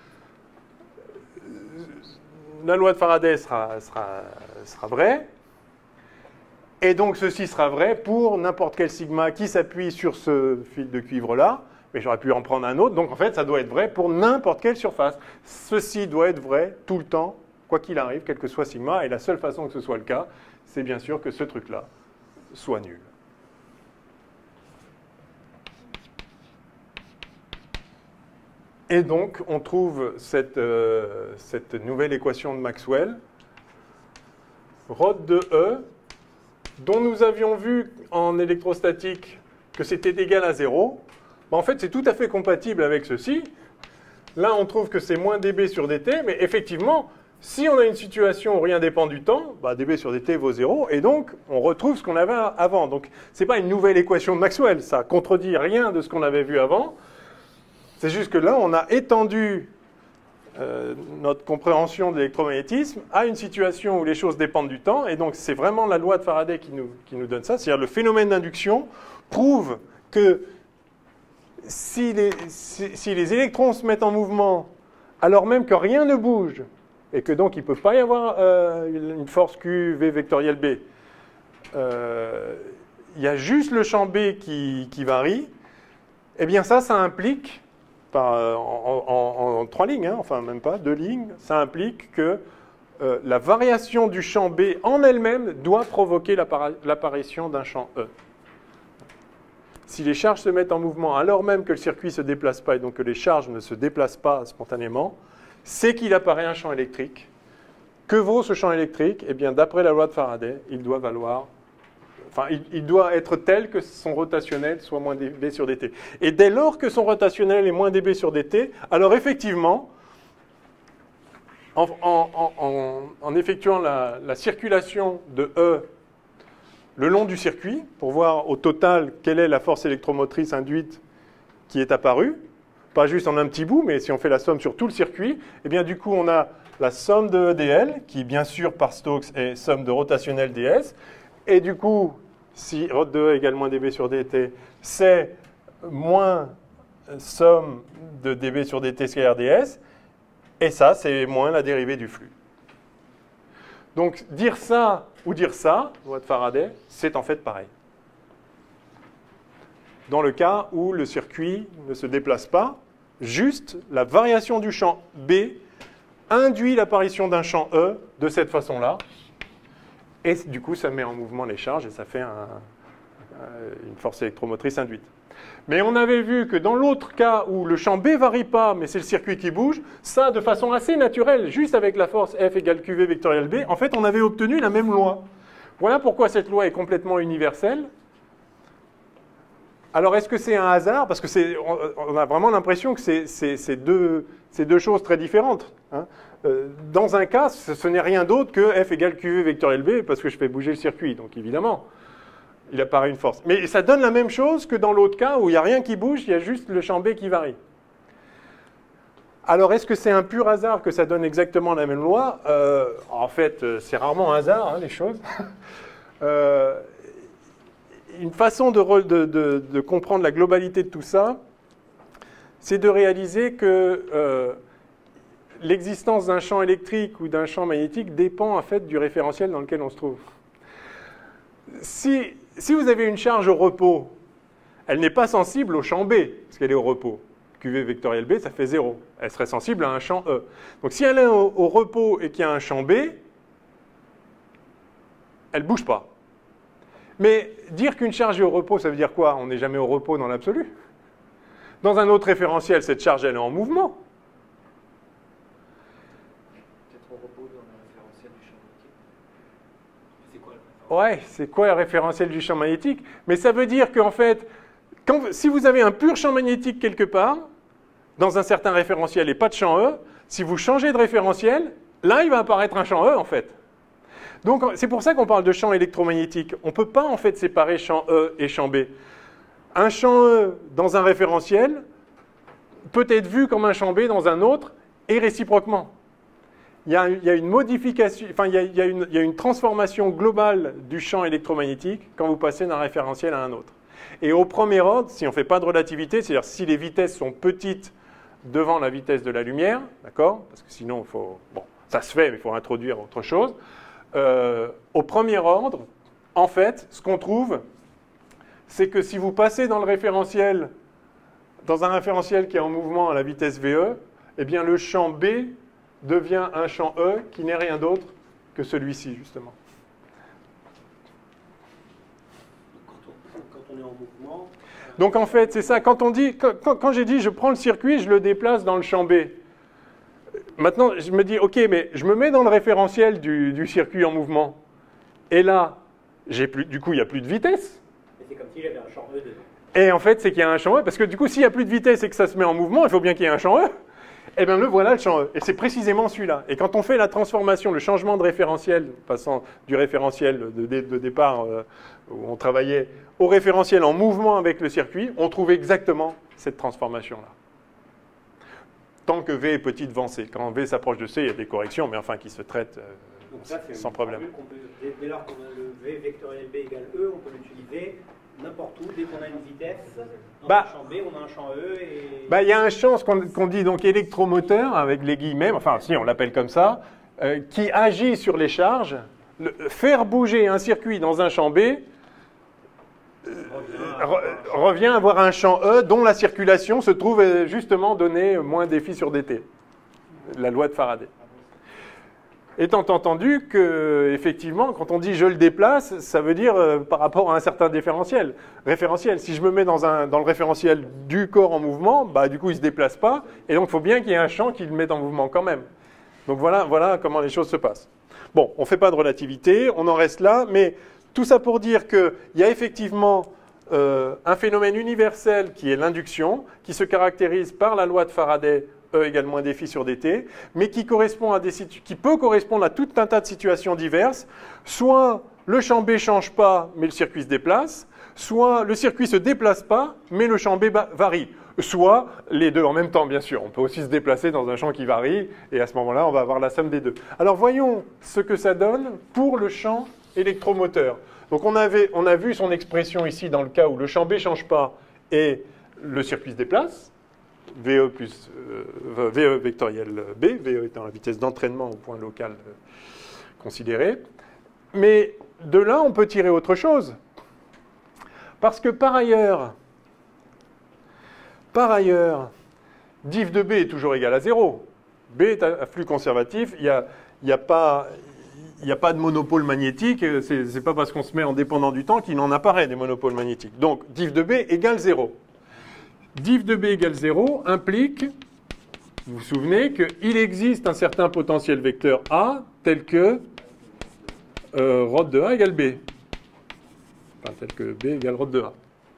la loi de Faraday sera, sera, sera vraie. Et donc ceci sera vrai pour n'importe quel sigma qui s'appuie sur ce fil de cuivre-là, mais j'aurais pu en prendre un autre, donc en fait ça doit être vrai pour n'importe quelle surface. Ceci doit être vrai tout le temps, quoi qu'il arrive, quel que soit sigma, et la seule façon que ce soit le cas, c'est bien sûr que ce truc-là soit nul. Et donc on trouve cette, euh, cette nouvelle équation de Maxwell, ρ de E, dont nous avions vu en électrostatique que c'était égal à zéro, ben en fait c'est tout à fait compatible avec ceci. Là on trouve que c'est moins dB sur dt, mais effectivement, si on a une situation où rien dépend du temps, ben dB sur dt vaut zéro, et donc on retrouve ce qu'on avait avant. Donc ce n'est pas une nouvelle équation de Maxwell, ça ne contredit rien de ce qu'on avait vu avant, c'est juste que là on a étendu Euh, notre compréhension de l'électromagnétisme à une situation où les choses dépendent du temps, et donc c'est vraiment la loi de Faraday qui nous, qui nous donne ça, c'est-à-dire le phénomène d'induction prouve que si les, si, si les électrons se mettent en mouvement alors même que rien ne bouge, et que donc il ne peut pas y avoir euh, une force Q, V vectorielle B, euh, il y a juste le champ B qui, qui varie, eh bien ça, ça implique Par, en, en, en trois lignes, hein, enfin même pas, deux lignes, ça implique que euh, la variation du champ B en elle-même doit provoquer l'apparition d'un champ E. Si les charges se mettent en mouvement alors même que le circuit ne se déplace pas et donc que les charges ne se déplacent pas spontanément, c'est qu'il apparaît un champ électrique. Que vaut ce champ électrique? Eh bien, d'après la loi de Faraday, il doit valoir... Enfin, il, il doit être tel que son rotationnel soit moins dB sur dt. Et dès lors que son rotationnel est moins dB sur dt, alors effectivement, en, en, en, en effectuant la, la circulation de E le long du circuit, pour voir au total quelle est la force électromotrice induite qui est apparue, pas juste en un petit bout, mais si on fait la somme sur tout le circuit, eh bien du coup on a la somme de E dl, qui bien sûr par Stokes est somme de rotationnel ds, et du coup, si ρ de E égale moins dB sur dt, c'est moins somme de dB sur dt square ds, et ça, c'est moins la dérivée du flux. Donc, dire ça ou dire ça, loi de Faraday, c'est en fait pareil. Dans le cas où le circuit ne se déplace pas, juste la variation du champ B induit l'apparition d'un champ E de cette façon-là, et du coup, ça met en mouvement les charges et ça fait un, une force électromotrice induite. Mais on avait vu que dans l'autre cas où le champ B ne varie pas, mais c'est le circuit qui bouge, ça, de façon assez naturelle, juste avec la force F égale Q V vectorielle B, en fait, on avait obtenu la même loi. Voilà pourquoi cette loi est complètement universelle. Alors, est-ce que c'est un hasard? Parce que c'est, on a vraiment l'impression que c'est deux, deux choses très différentes. Hein. Dans un cas, ce, ce n'est rien d'autre que F égale Q V vectorielle B, parce que je fais bouger le circuit, donc évidemment, il apparaît une force. Mais ça donne la même chose que dans l'autre cas, où il n'y a rien qui bouge, il y a juste le champ B qui varie. Alors, est-ce que c'est un pur hasard que ça donne exactement la même loi? euh, En fait, c'est rarement un hasard, hein, les choses. euh, Une façon de, de, de, de comprendre la globalité de tout ça, c'est de réaliser que euh, l'existence d'un champ électrique ou d'un champ magnétique dépend en fait du référentiel dans lequel on se trouve. Si, si vous avez une charge au repos, elle n'est pas sensible au champ B, parce qu'elle est au repos. Q V vectorielle B, ça fait zéro. Elle serait sensible à un champ E. Donc si elle est au, au repos et qu'il y a un champ B, elle ne bouge pas. Mais dire qu'une charge est au repos, ça veut dire quoi? On n'est jamais au repos dans l'absolu. Dans un autre référentiel, cette charge, elle est en mouvement. Peut-être au repos dans le référentiel du champ magnétique. C'est quoi le référentiel? Ouais, c'est quoi le référentiel du champ magnétique? Mais ça veut dire qu'en fait, quand, si vous avez un pur champ magnétique quelque part, dans un certain référentiel et pas de champ E, si vous changez de référentiel, là, il va apparaître un champ E, en fait. Donc, c'est pour ça qu'on parle de champ électromagnétique. On ne peut pas, en fait, séparer champ E et champ B. un champ E dans un référentiel peut être vu comme un champ B dans un autre, et réciproquement. Il y a, il y a une modification, enfin, il y a, il y a une, il y a une transformation globale du champ électromagnétique quand vous passez d'un référentiel à un autre. Et au premier ordre, si on ne fait pas de relativité, c'est-à-dire si les vitesses sont petites devant la vitesse de la lumière, d'accord? Parce que sinon, il faut, bon, ça se fait, mais il faut introduire autre chose. Euh, au premier ordre, en fait, ce qu'on trouve, c'est que si vous passez dans le référentiel, dans un référentiel qui est en mouvement à la vitesse V E, eh bien le champ B devient un champ E qui n'est rien d'autre que celui-ci, justement. Quand on est en mouvement... Euh... Donc en fait, c'est ça. Quand on dit, quand, quand j'ai dit je prends le circuit, je le déplace dans le champ B. Maintenant, je me dis, ok, mais je me mets dans le référentiel du, du circuit en mouvement. Et là, j'ai plus, du coup, il n'y a plus de vitesse. C'est comme si j'avais un champ E dedans. Et en fait, c'est qu'il y a un champ E, parce que du coup, s'il n'y a plus de vitesse et que ça se met en mouvement, il faut bien qu'il y ait un champ E. Eh bien, le voilà, le champ E. Et c'est précisément celui-là. Et quand on fait la transformation, le changement de référentiel, passant du référentiel de, de, de départ euh, où on travaillait, au référentiel en mouvement avec le circuit, on trouve exactement cette transformation-là. Tant que V est petit devant C. Quand V s'approche de C, il y a des corrections, mais enfin, qui se traitent euh, Donc ça, sans problème. Peut, dès, dès lors qu'on a le V vectoriel B égale E, on peut l'utiliser n'importe où, dès qu'on a une vitesse. Dans bah, un champ B, on a un champ E. Et... Bah, il y a un champ, ce qu'on qu'on dit donc électromoteur, avec les guillemets, enfin si on l'appelle comme ça, euh, qui agit sur les charges. Le, faire bouger un circuit dans un champ B euh, re, revient à avoir un champ E dont la circulation se trouve justement donner moins d'effet sur dt. La loi de Faraday. Étant entendu que, effectivement, quand on dit je le déplace, ça veut dire euh, par rapport à un certain différentiel, référentiel. Si je me mets dans, un, dans le référentiel du corps en mouvement, bah, du coup, il ne se déplace pas. Et donc, il faut bien qu'il y ait un champ qui le mette en mouvement quand même. Donc, voilà, voilà comment les choses se passent. Bon, on ne fait pas de relativité, on en reste là. Mais tout ça pour dire qu'il y a effectivement euh, un phénomène universel qui est l'induction, qui se caractérise par la loi de Faraday, E égale moins dφ sur dt, mais qui, correspond à des qui peut correspondre à tout un tas de situations diverses. Soit le champ B ne change pas, mais le circuit se déplace, soit le circuit ne se déplace pas, mais le champ B varie. Soit les deux en même temps, bien sûr. On peut aussi se déplacer dans un champ qui varie, et à ce moment-là, on va avoir la somme des deux. Alors voyons ce que ça donne pour le champ électromoteur. Donc on, avait, on a vu son expression ici dans le cas où le champ B ne change pas et le circuit se déplace. V E plus euh, V E vectoriel B, V E étant la vitesse d'entraînement au point local euh, considéré. Mais de là, on peut tirer autre chose. Parce que par ailleurs, par ailleurs, diff de B est toujours égal à zéro. B est un flux conservatif, il n'y a, y a, pas, y a pas de monopôle magnétique, ce n'est pas parce qu'on se met en dépendant du temps qu'il en apparaît des monopoles magnétiques. Donc, diff de B égale zéro. Diff de B égale zéro implique, vous vous souvenez, qu'il existe un certain potentiel vecteur A tel que euh, ρ de A égale B. Enfin, tel que B égale ρ de A.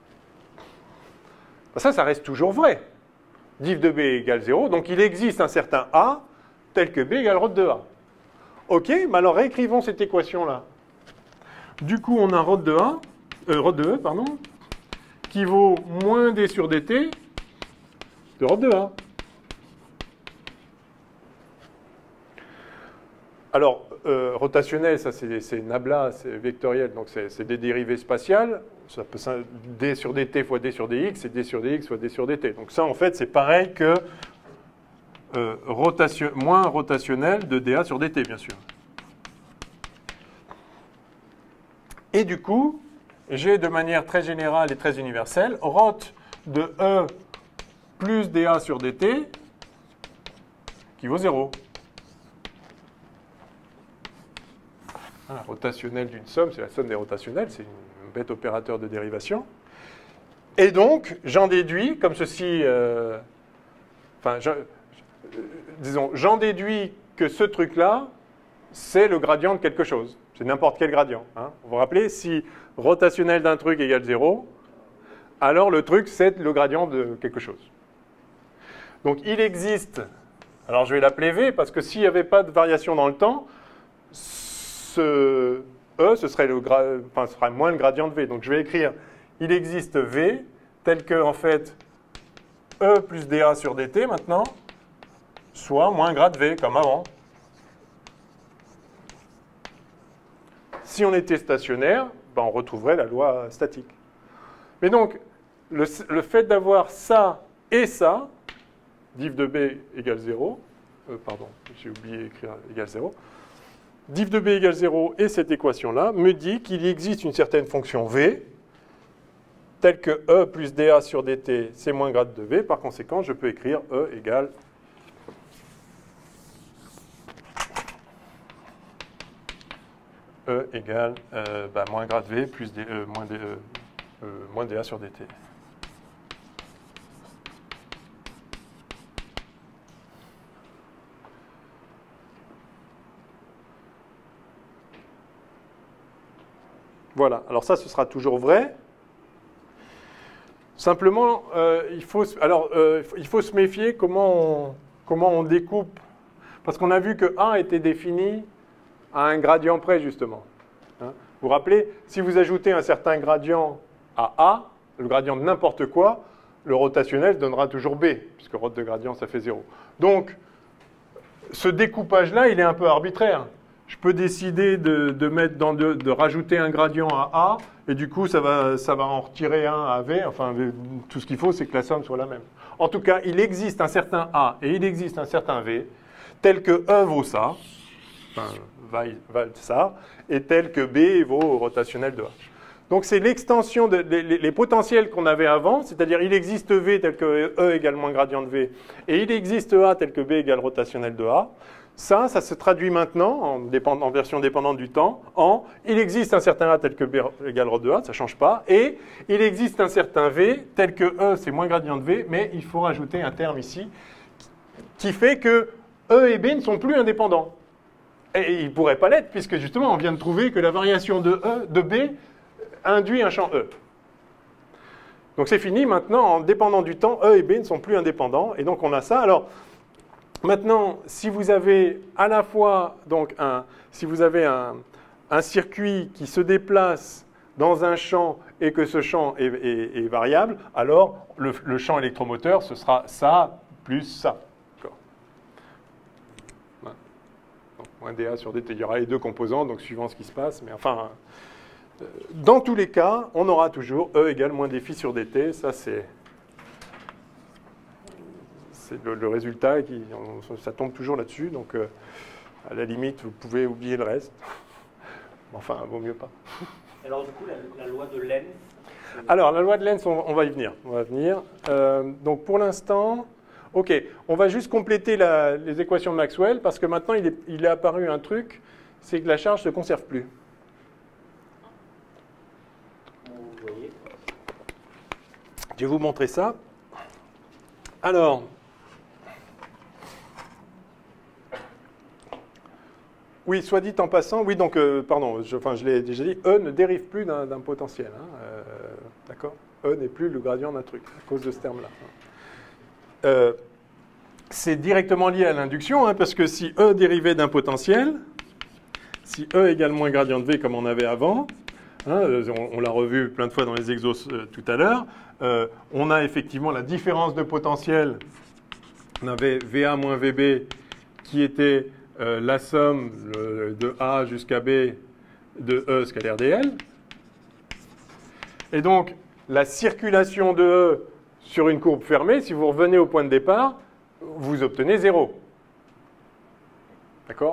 Ça, ça reste toujours vrai. Diff de B égale zéro, donc il existe un certain A tel que B égale ρ de A. Ok, mais alors réécrivons cette équation-là. Du coup, on a ρ de A, euh, ρ de E, pardon, qui vaut moins d sur dt de ρ de A. Alors, euh, rotationnel, ça c'est nabla, c'est vectoriel, donc c'est des dérivées spatiales. Ça peut, d sur dt fois d sur dx, c'est d sur dx fois d sur dt. Donc ça, en fait, c'est pareil que euh, rotation, moins rotationnel de dA sur dt, bien sûr. Et du coup, j'ai de manière très générale et très universelle rot de E plus dA sur dt qui vaut zéro. Ah, rotationnel d'une somme, c'est la somme des rotationnels, c'est un bête opérateur de dérivation. Et donc, j'en déduis comme ceci, euh, enfin, je, je, disons, j'en déduis que ce truc-là, c'est le gradient de quelque chose. C'est n'importe quel gradient. Hein. Vous vous rappelez, si rotationnel d'un truc égale zéro, alors le truc, c'est le gradient de quelque chose. Donc, il existe, alors je vais l'appeler V, parce que s'il n'y avait pas de variation dans le temps, ce E, ce serait, le gra... enfin, ce serait moins le gradient de V. Donc, je vais écrire, il existe V tel que, en fait, E plus dA sur dt, maintenant, soit moins grade V, comme avant. Si on était stationnaire, ben on retrouverait la loi statique. Mais donc, le, le fait d'avoir ça et ça, diff de B égale zéro, euh, pardon, j'ai oublié d'écrire égale zéro, diff de B égale zéro et cette équation-là me dit qu'il existe une certaine fonction V, telle que E plus dA sur dt, c'est moins grade de V. Par conséquent, je peux écrire E égale E égale euh, bah, moins grade V plus d, euh, moins, d, euh, euh, moins dA sur dt. Voilà, alors ça, ce sera toujours vrai. Simplement, euh, il, faut, alors, euh, il faut se méfier comment on, comment on découpe. Parce qu'on a vu que A était défini à un gradient près, justement. Hein, vous vous rappelez, si vous ajoutez un certain gradient à A, le gradient de n'importe quoi, le rotationnel donnera toujours B, puisque rot de gradient, ça fait zéro. Donc, ce découpage-là, il est un peu arbitraire. Je peux décider de, de, mettre dans de, de rajouter un gradient à A, et du coup, ça va, ça va en retirer un à V. Enfin, tout ce qu'il faut, c'est que la somme soit la même. En tout cas, il existe un certain A et il existe un certain V, tel que E vaut ça, enfin, va ça, et tel que B vaut rotationnel de A. Donc, c'est l'extension des les, les potentiels qu'on avait avant, c'est-à-dire il existe V tel que E égale moins gradient de V, et il existe A tel que B égale rotationnel de A. Ça, ça se traduit maintenant, en, dépend, en version dépendante du temps, en il existe un certain A tel que B égale rho de A, ça ne change pas, et il existe un certain V tel que E, c'est moins gradient de V, mais il faut rajouter un terme ici qui fait que E et B ne sont plus indépendants. Et ils ne pourraient pas l'être, puisque justement, on vient de trouver que la variation de, E, de B induit un champ E. Donc c'est fini, maintenant, en dépendant du temps, E et B ne sont plus indépendants, et donc on a ça. Alors, maintenant, si vous avez à la fois donc un, si vous avez un, un circuit qui se déplace dans un champ et que ce champ est, est, est variable, alors le, le champ électromoteur, ce sera ça plus ça. Voilà. Donc, moins dA sur dt, il y aura les deux composants, donc suivant ce qui se passe. Mais enfin, euh, dans tous les cas, on aura toujours E égale moins dφ sur dt. Ça, c'est... C'est le, le résultat, qui, on, ça tombe toujours là-dessus, donc euh, à la limite, vous pouvez oublier le reste. Enfin, vaut mieux pas. Alors du coup, la, la loi de Lenz. Alors, la loi de Lenz, on, on va y venir. On va venir. Euh, donc pour l'instant, ok, on va juste compléter la, les équations de Maxwell, parce que maintenant, il est, il est apparu un truc, c'est que la charge ne se conserve plus. Vous voyez. Je vais vous montrer ça. Alors... Oui, soit dit en passant, oui, donc, euh, pardon, je, enfin, je l'ai déjà dit, E ne dérive plus d'un potentiel. Hein, euh, D'accord ? E n'est plus le gradient d'un truc, à cause de ce terme-là. Euh, c'est directement lié à l'induction, hein, parce que si E dérivait d'un potentiel, si E égale moins gradient de V comme on avait avant, hein, on, on l'a revu plein de fois dans les exos euh, tout à l'heure, euh, on a effectivement la différence de potentiel. On avait V A moins V B qui était... Euh, la somme le, de A jusqu'à B de E scalaire dl. Et donc, la circulation de E sur une courbe fermée, si vous revenez au point de départ, vous obtenez zéro. D'accord ?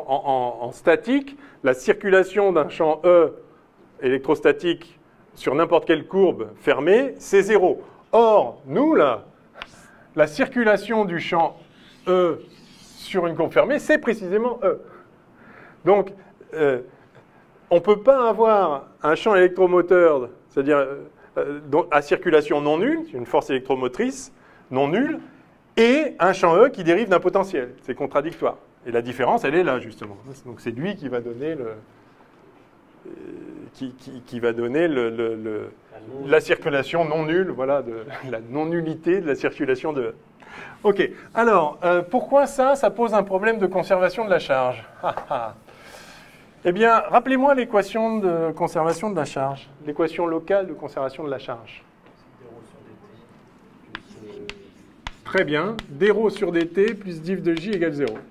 en, en, en statique, la circulation d'un champ E électrostatique sur n'importe quelle courbe fermée, c'est zéro. Or, nous, là, la circulation du champ E sur une courbe fermée, c'est précisément E. Donc, euh, on ne peut pas avoir un champ électromoteur, c'est-à-dire euh, à circulation non nulle, une force électromotrice non nulle, et un champ E qui dérive d'un potentiel. C'est contradictoire. Et la différence, elle est là, justement. Donc, c'est lui qui va donner le... Euh, qui, qui, qui va donner le, le, le, la, la circulation non nulle, voilà, de, la non-nullité de la circulation de E. Ok, alors, euh, pourquoi ça, ça pose un problème de conservation de la charge? Eh bien, rappelez-moi l'équation de conservation de la charge, l'équation locale de conservation de la charge. Très bien. D rho sur dt plus div de j égale zéro.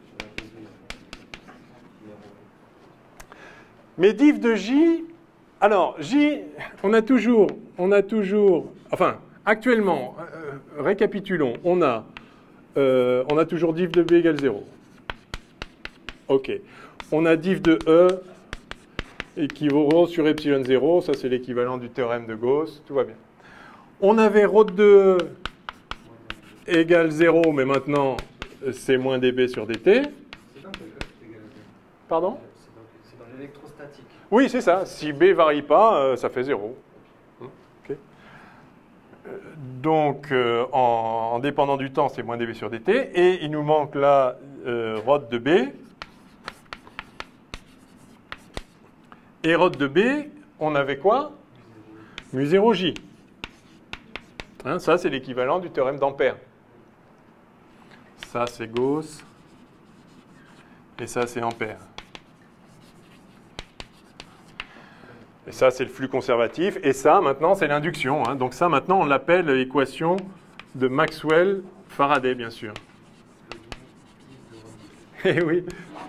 Mais div de j, alors j, on a toujours, on a toujours, enfin, actuellement, euh, récapitulons, on a, euh, on a toujours div de b égale zéro. Ok. On a div de e équivaut sur epsilon zéro, ça c'est l'équivalent du théorème de Gauss, tout va bien. On avait ρ de e égale zéro, mais maintenant c'est moins dB sur dt. Pardon ? C'est dans l'électrostatique. Oui, c'est ça. Si B ne varie pas, euh, ça fait zéro. Okay. Euh, donc, euh, en, en dépendant du temps, c'est moins dB sur dt. Et il nous manque là euh, ρ de B. Et ρ de B, on avait quoi? mu zéro j. Hein, ça, c'est l'équivalent du théorème d'Ampère. Ça, c'est Gauss. Et ça, c'est Ampère. Et ça, c'est le flux conservatif. Et ça, maintenant, c'est l'induction. Hein. Donc ça, maintenant, on l'appelle l'équation de Maxwell-Faraday, bien sûr. Eh oui.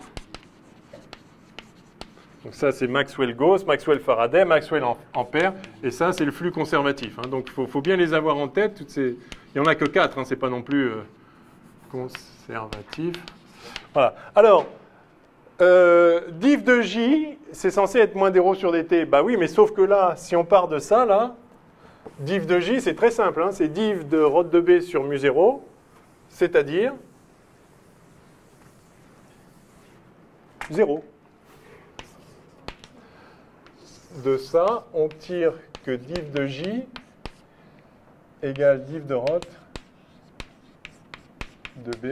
Donc ça, c'est Maxwell-Gauss, Maxwell-Faraday, Maxwell-Ampère. Et ça, c'est le flux conservatif. Hein. Donc il faut, faut bien les avoir en tête. Toutes ces... Il n'y en a que quatre. Hein. Ce n'est pas non plus euh, conservatif. Voilà. Alors... Euh, div de j, c'est censé être moins d rho sur dt. Bah oui, mais sauf que là, si on part de ça, là, div de j, c'est très simple. Hein, c'est div de ρ de b sur mu zéro, c'est-à-dire zéro. De ça, on tire que div de j égale div de ρ de b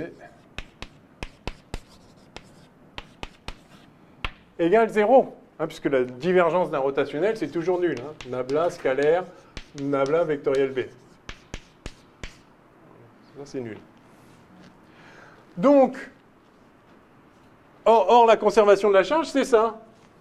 égale zéro, hein, puisque la divergence d'un rotationnel, c'est toujours nul. Hein. Nabla scalaire, nabla vectoriel B. Ça, c'est nul. Donc, or, or, la conservation de la charge, c'est ça.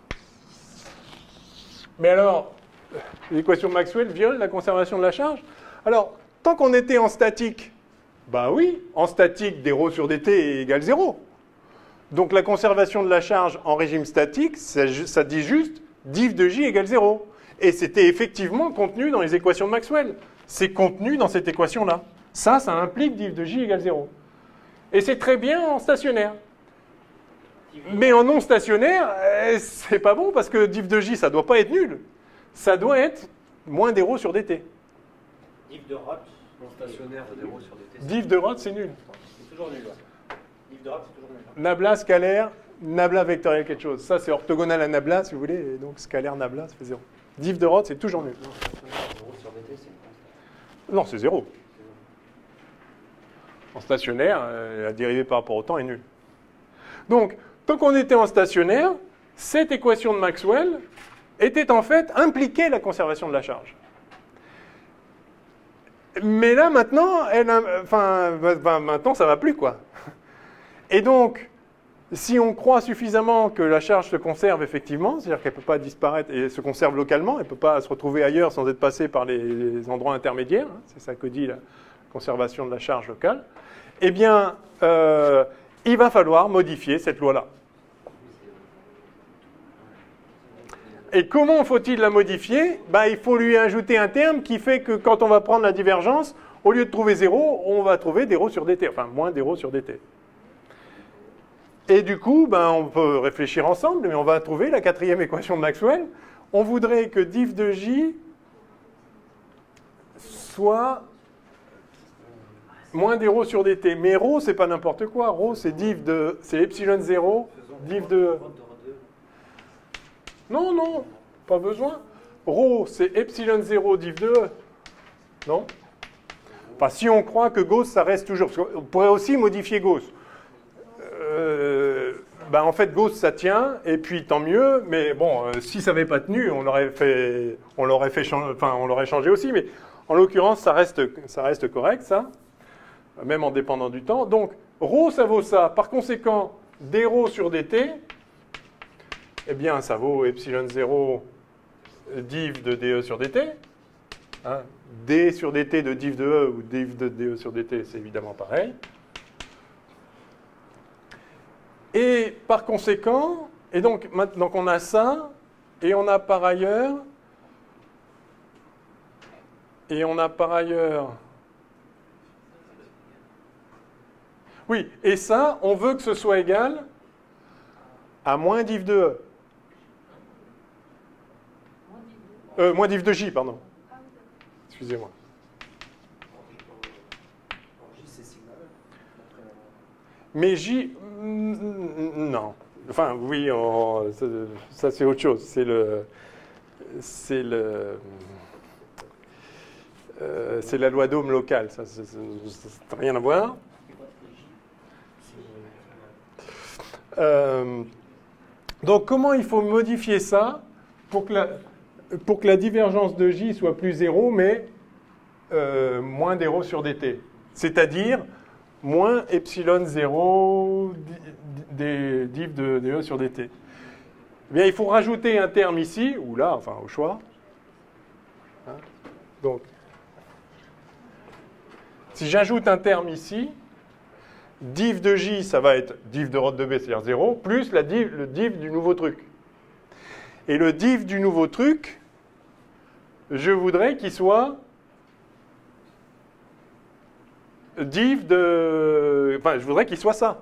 Mais alors, l'équation de Maxwell viole la conservation de la charge. Alors, tant qu'on était en statique, bah oui, en statique, d rho sur dt égale zéro. Donc la conservation de la charge en régime statique, ça, ça dit juste div de j égale zéro. Et c'était effectivement contenu dans les équations de Maxwell. C'est contenu dans cette équation-là. Ça, ça implique div de j égale zéro. Et c'est très bien en stationnaire. Mais en non stationnaire, c'est pas bon parce que div de j, ça doit pas être nul. Ça doit être moins d rho sur dt. Div de Roth. Non stationnaire de d rho sur dt. Div de Roth, c'est nul. C'est toujours nul. Ouais. Div de Roth, c'est toujours nul. Nabla scalaire, nabla vectoriel quelque chose. Ça, c'est orthogonal à nabla, si vous voulez. Et donc, scalaire nabla, ça fait zéro. Div de Roth, c'est toujours nul. Non, stationnaire de d rho sur dt, c'est une constante. Non, c'est zéro. En stationnaire, euh, la dérivée par rapport au temps est nulle. Donc, tant qu'on était en stationnaire, cette équation de Maxwell était en fait impliquée la conservation de la charge. Mais là, maintenant, elle, enfin, maintenant, ça ne va plus, quoi. Et donc, si on croit suffisamment que la charge se conserve effectivement, c'est-à-dire qu'elle ne peut pas disparaître et se conserve localement, elle ne peut pas se retrouver ailleurs sans être passée par les, les endroits intermédiaires, hein, c'est ça que dit la conservation de la charge locale, eh bien, euh, il va falloir modifier cette loi-là. Et comment faut-il la modifier? Ben, il faut lui ajouter un terme qui fait que quand on va prendre la divergence, au lieu de trouver zéro, on va trouver d rho sur dt, enfin moins d rho sur dt. Et du coup, ben, on peut réfléchir ensemble, mais on va trouver la quatrième équation de Maxwell. On voudrait que div de j soit moins d rho sur dt. Mais ρ, c'est pas n'importe quoi. Ρ, c'est div de, c'est epsilon zéro, div de... Non, non, pas besoin. Ρ, c'est epsilon zéro, div de E. Non? Enfin, si on croit que Gauss, ça reste toujours... Parce qu'on pourrait aussi modifier Gauss. Euh, ben en fait, Gauss, ça tient, et puis tant mieux, mais bon, euh, si ça n'avait pas tenu, on l'aurait fait, on l'aurait fait changer, enfin, on l'aurait changé aussi, mais en l'occurrence, ça reste, ça reste correct, ça, même en dépendant du temps. Donc, ρ, ça vaut ça. Par conséquent, d rho sur dt, eh bien, ça vaut epsilon zéro div de dE sur dt. Hein. D sur dt de div de E ou div de dE sur dt, c'est évidemment pareil. Et par conséquent, et donc, donc on a ça, et on a par ailleurs, et on a par ailleurs, oui, et ça, on veut que ce soit égal à moins div de E. Euh, moins div de J, pardon. Excusez-moi. Mais J, non. Enfin, oui, on, ça c'est autre chose. C'est le, c'est le, euh, c'est la loi d'Ohm locale. Ça n'a rien à voir. Euh, donc, comment il faut modifier ça pour que la, pour que la divergence de J soit plus zéro, mais euh, moins d rho sur dt. C'est-à-dire moins epsilon zéro des div de dE sur dt. Eh bien, il faut rajouter un terme ici, ou là, enfin au choix. Hein? Donc, si j'ajoute un terme ici, div de J, ça va être div de rho de B, c'est-à-dire zéro, plus la div, le div du nouveau truc. Et le div du nouveau truc, je voudrais qu'il soit div de... Enfin, je voudrais qu'il soit ça.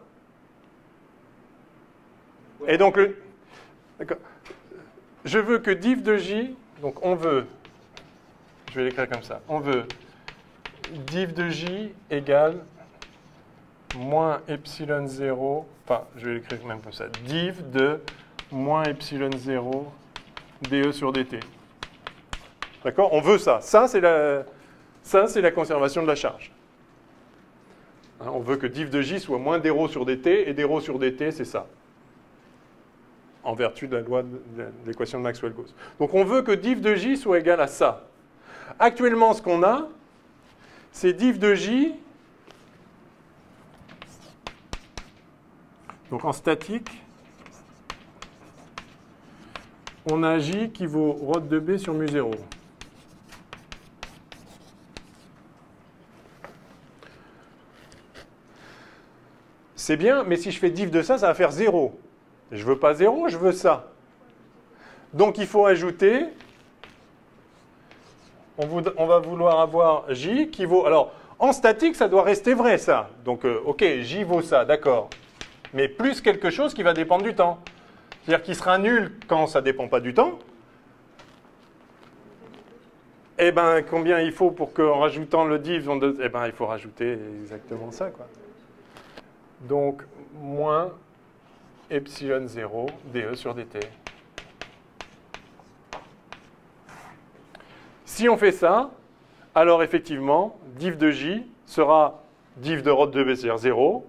Et donc, le... D'accord. Je veux que div de J, donc on veut, je vais l'écrire comme ça, on veut div de J égale moins epsilon zéro, enfin, je vais l'écrire même comme ça, div de moins epsilon zéro dE sur dt. D'accord? On veut ça. Ça, c'est la, ça, c'est la conservation de la charge. Hein, on veut que div de J soit moins d rho sur dt, et d rho sur dt, c'est ça. En vertu de la loi de l'équation de Maxwell-Gauss. Donc on veut que div de J soit égal à ça. Actuellement, ce qu'on a, c'est div de J, donc en statique, on a J qui vaut rho de B sur mu zéro. C'est bien, mais si je fais div de ça, ça va faire zéro. Je ne veux pas zéro, je veux ça. Donc il faut ajouter, on, voud, on va vouloir avoir J qui vaut... Alors, en statique, ça doit rester vrai, ça. Donc, euh, ok, J vaut ça, d'accord. Mais plus quelque chose qui va dépendre du temps. C'est-à-dire qu'il sera nul quand ça ne dépend pas du temps. Eh bien, combien il faut pour qu'en rajoutant le div, on de... eh bien, il faut rajouter exactement ça, quoi. Donc, moins epsilon zéro dE sur dt. Si on fait ça, alors effectivement, div de J sera div de rho de B, c'est-à-dire zéro,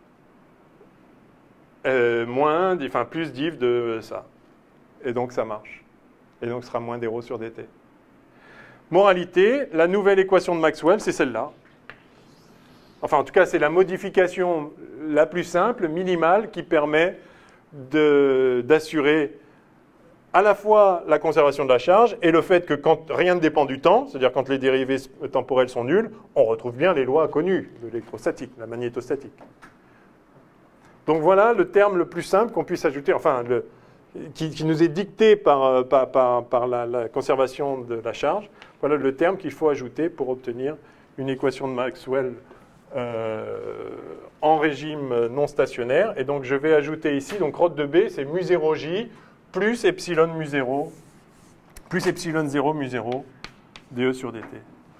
euh, moins, enfin plus div de ça. Et donc ça marche. Et donc ce sera moins d rho sur dt. Moralité, la nouvelle équation de Maxwell, c'est celle-là. Enfin, en tout cas, c'est la modification la plus simple, minimale, qui permet d'assurer à la fois la conservation de la charge et le fait que quand rien ne dépend du temps, c'est-à-dire quand les dérivés temporels sont nuls, on retrouve bien les lois connues de l'électrostatique, la magnétostatique. Donc voilà le terme le plus simple qu'on puisse ajouter, enfin, le, qui, qui nous est dicté par, par, par, par la, la conservation de la charge. Voilà le terme qu'il faut ajouter pour obtenir une équation de Maxwell Euh, en régime non stationnaire. Et donc, je vais ajouter ici, donc rho de B, c'est mu zéro J plus epsilon mu zéro, plus epsilon zéro mu zéro dE sur dt.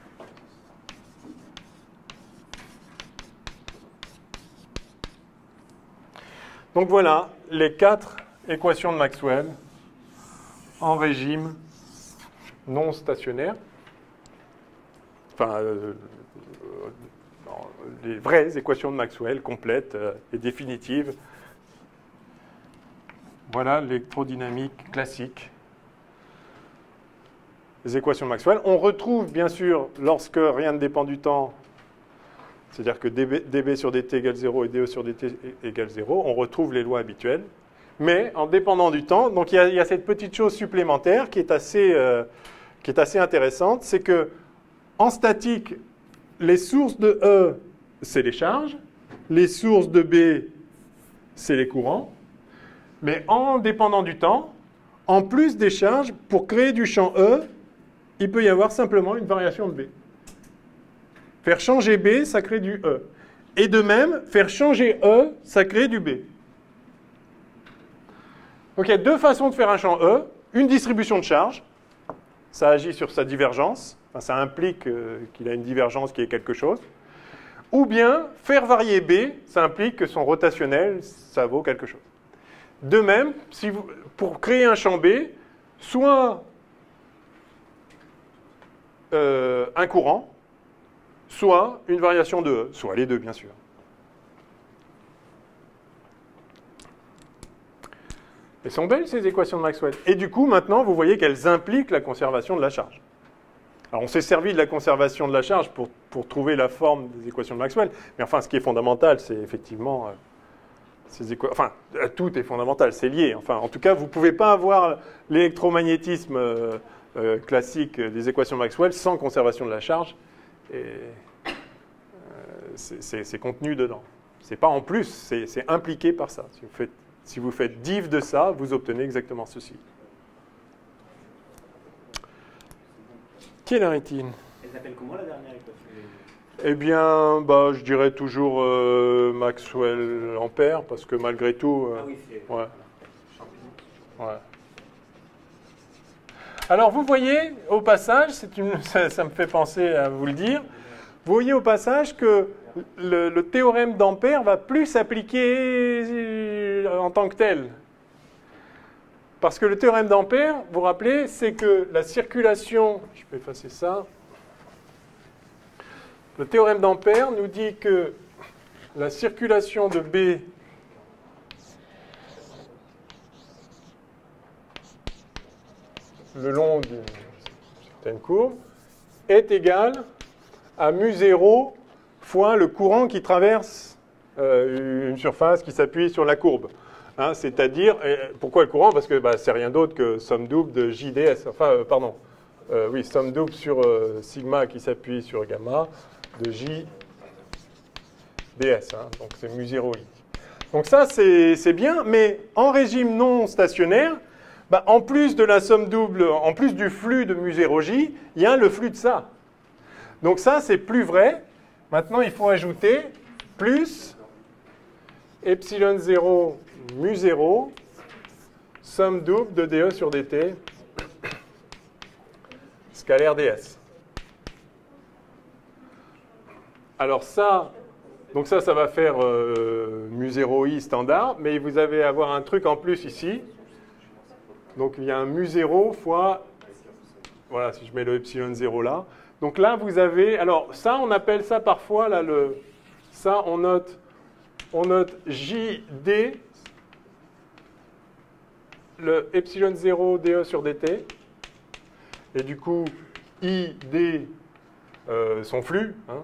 Donc voilà les quatre équations de Maxwell en régime non stationnaire. Enfin, euh, les vraies équations de Maxwell, complètes euh, et définitives. Voilà l'électrodynamique classique. Les équations de Maxwell. On retrouve, bien sûr, lorsque rien ne dépend du temps, c'est-à-dire que dB, dB sur dt égale zéro et dE sur dt égale zéro, on retrouve les lois habituelles. Mais en dépendant du temps, donc il y a, il y a cette petite chose supplémentaire qui est assez, euh, qui est assez intéressante, c'est que en statique, les sources de E, c'est les charges, les sources de B, c'est les courants, mais en dépendant du temps, en plus des charges, pour créer du champ E, il peut y avoir simplement une variation de B. Faire changer B, ça crée du E. Et de même, faire changer E, ça crée du B. Donc il y a deux façons de faire un champ E. Une distribution de charge, ça agit sur sa divergence, enfin, ça implique euh, qu'il a une divergence qui est quelque chose. Ou bien, faire varier B, ça implique que son rotationnel, ça vaut quelque chose. De même, si vous, pour créer un champ B, soit euh, un courant, soit une variation de E, soit les deux, bien sûr. Elles sont belles, ces équations de Maxwell. Et du coup, maintenant, vous voyez qu'elles impliquent la conservation de la charge. Alors, on s'est servi de la conservation de la charge pour, pour trouver la forme des équations de Maxwell. Mais enfin, ce qui est fondamental, c'est effectivement... Euh, ces équa... Enfin, tout est fondamental, c'est lié. Enfin, en tout cas, vous ne pouvez pas avoir l'électromagnétisme euh, euh, classique des équations de Maxwell sans conservation de la charge. Et euh, c'est contenu dedans. C'est pas en plus, c'est impliqué par ça. Si vous faites, si vous faites div de ça, vous obtenez exactement ceci. Quelle est-il? Elle s'appelle comment la dernière équation? Eh bien, bah, je dirais toujours euh, Maxwell Ampère, parce que malgré tout... Euh, ah oui, c'est... Ouais. Ouais. Alors, vous voyez, au passage, une, ça, ça me fait penser à vous le dire, vous voyez au passage que le, le théorème d'Ampère va plus s'appliquer en tant que tel. Parce que le théorème d'Ampère, vous vous rappelez, c'est que la circulation... Je peux effacer ça. Le théorème d'Ampère nous dit que la circulation de B le long d'une certaine courbe est égale à mu zéro fois le courant qui traverse euh, une surface qui s'appuie sur la courbe. Hein, c'est-à-dire, pourquoi le courant? Parce que bah, c'est rien d'autre que somme double de J D S. Enfin, euh, pardon. Euh, oui, somme double sur euh, sigma qui s'appuie sur gamma de J D S. Hein, donc c'est mu zéro I. Donc ça, c'est bien, mais en régime non stationnaire, bah, en plus de la somme double, en plus du flux de mu zéro J, il y a le flux de ça. Donc ça, c'est plus vrai. Maintenant, il faut ajouter plus epsilon zéro mu zéro, somme double de dE sur dt, scalaire ds. Alors ça, donc ça, ça va faire euh, mu zéro i standard, mais vous allez avoir un truc en plus ici. Donc il y a un mu zéro fois, voilà, si je mets le epsilon zéro là. Donc là, vous avez, alors ça, on appelle ça parfois, là, le, ça, on note, on note J D, le epsilon zéro dE sur dt, et du coup, I D, euh, son flux, hein.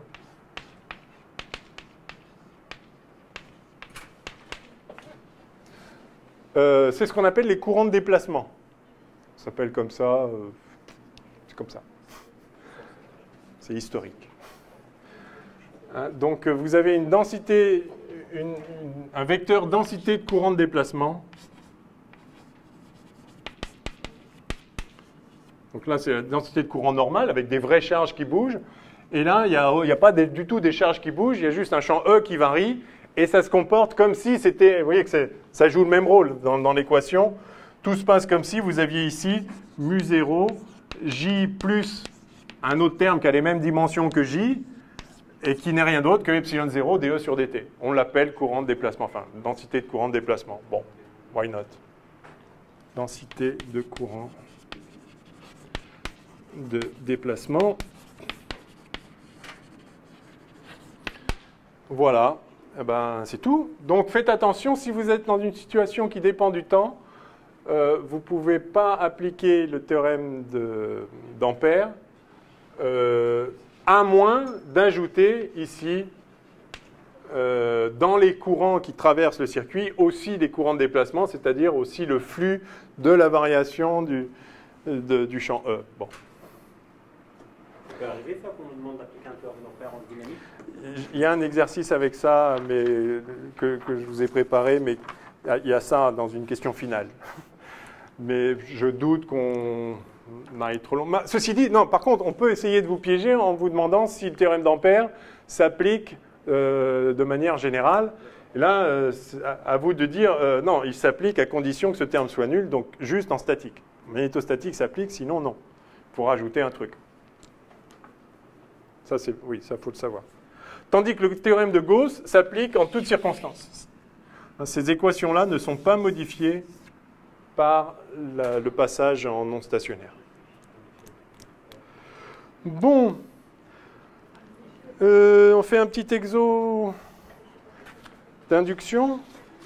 Euh, c'est ce qu'on appelle les courants de déplacement. Ça s'appelle comme ça, euh, c'est comme ça. C'est historique. Hein, donc vous avez une densité, une, une, un vecteur densité de courant de déplacement. Donc là, c'est la densité de courant normale avec des vraies charges qui bougent. Et là, il n'y a, il y a pas des, du tout des charges qui bougent, il y a juste un champ E qui varie. Et ça se comporte comme si c'était, vous voyez que ça joue le même rôle dans, dans l'équation. Tout se passe comme si vous aviez ici mu zéro, J plus un autre terme qui a les mêmes dimensions que J et qui n'est rien d'autre que epsilon zéro dE sur dt. On l'appelle courant de déplacement, enfin densité de courant de déplacement. Bon, why not? Densité de courant de déplacement. Voilà. Eh ben, c'est tout. Donc faites attention, si vous êtes dans une situation qui dépend du temps, euh, vous ne pouvez pas appliquer le théorème d'Ampère, euh, à moins d'ajouter ici, euh, dans les courants qui traversent le circuit, aussi des courants de déplacement, c'est-à-dire aussi le flux de la variation du, de, du champ E. Bon. peut arriver, ça, qu'on nous demande d'appliquer un théorème d'Ampère en dynamique? Il y a un exercice avec ça mais, que, que je vous ai préparé, mais il y a ça dans une question finale. Mais je doute qu'on aille trop loin. Ceci dit, non, par contre, on peut essayer de vous piéger en vous demandant si le théorème d'Ampère s'applique euh, de manière générale. Et là, euh, à vous de dire, euh, non, il s'applique à condition que ce terme soit nul, donc juste en statique. Magnétostatique s'applique, sinon non. Il faut rajouter un truc. Ça, c'est, oui, ça, faut le savoir. Tandis que le théorème de Gauss s'applique en toutes circonstances. Ces équations-là ne sont pas modifiées par la, le passage en non stationnaire. Bon. Euh, on fait un petit exo d'induction.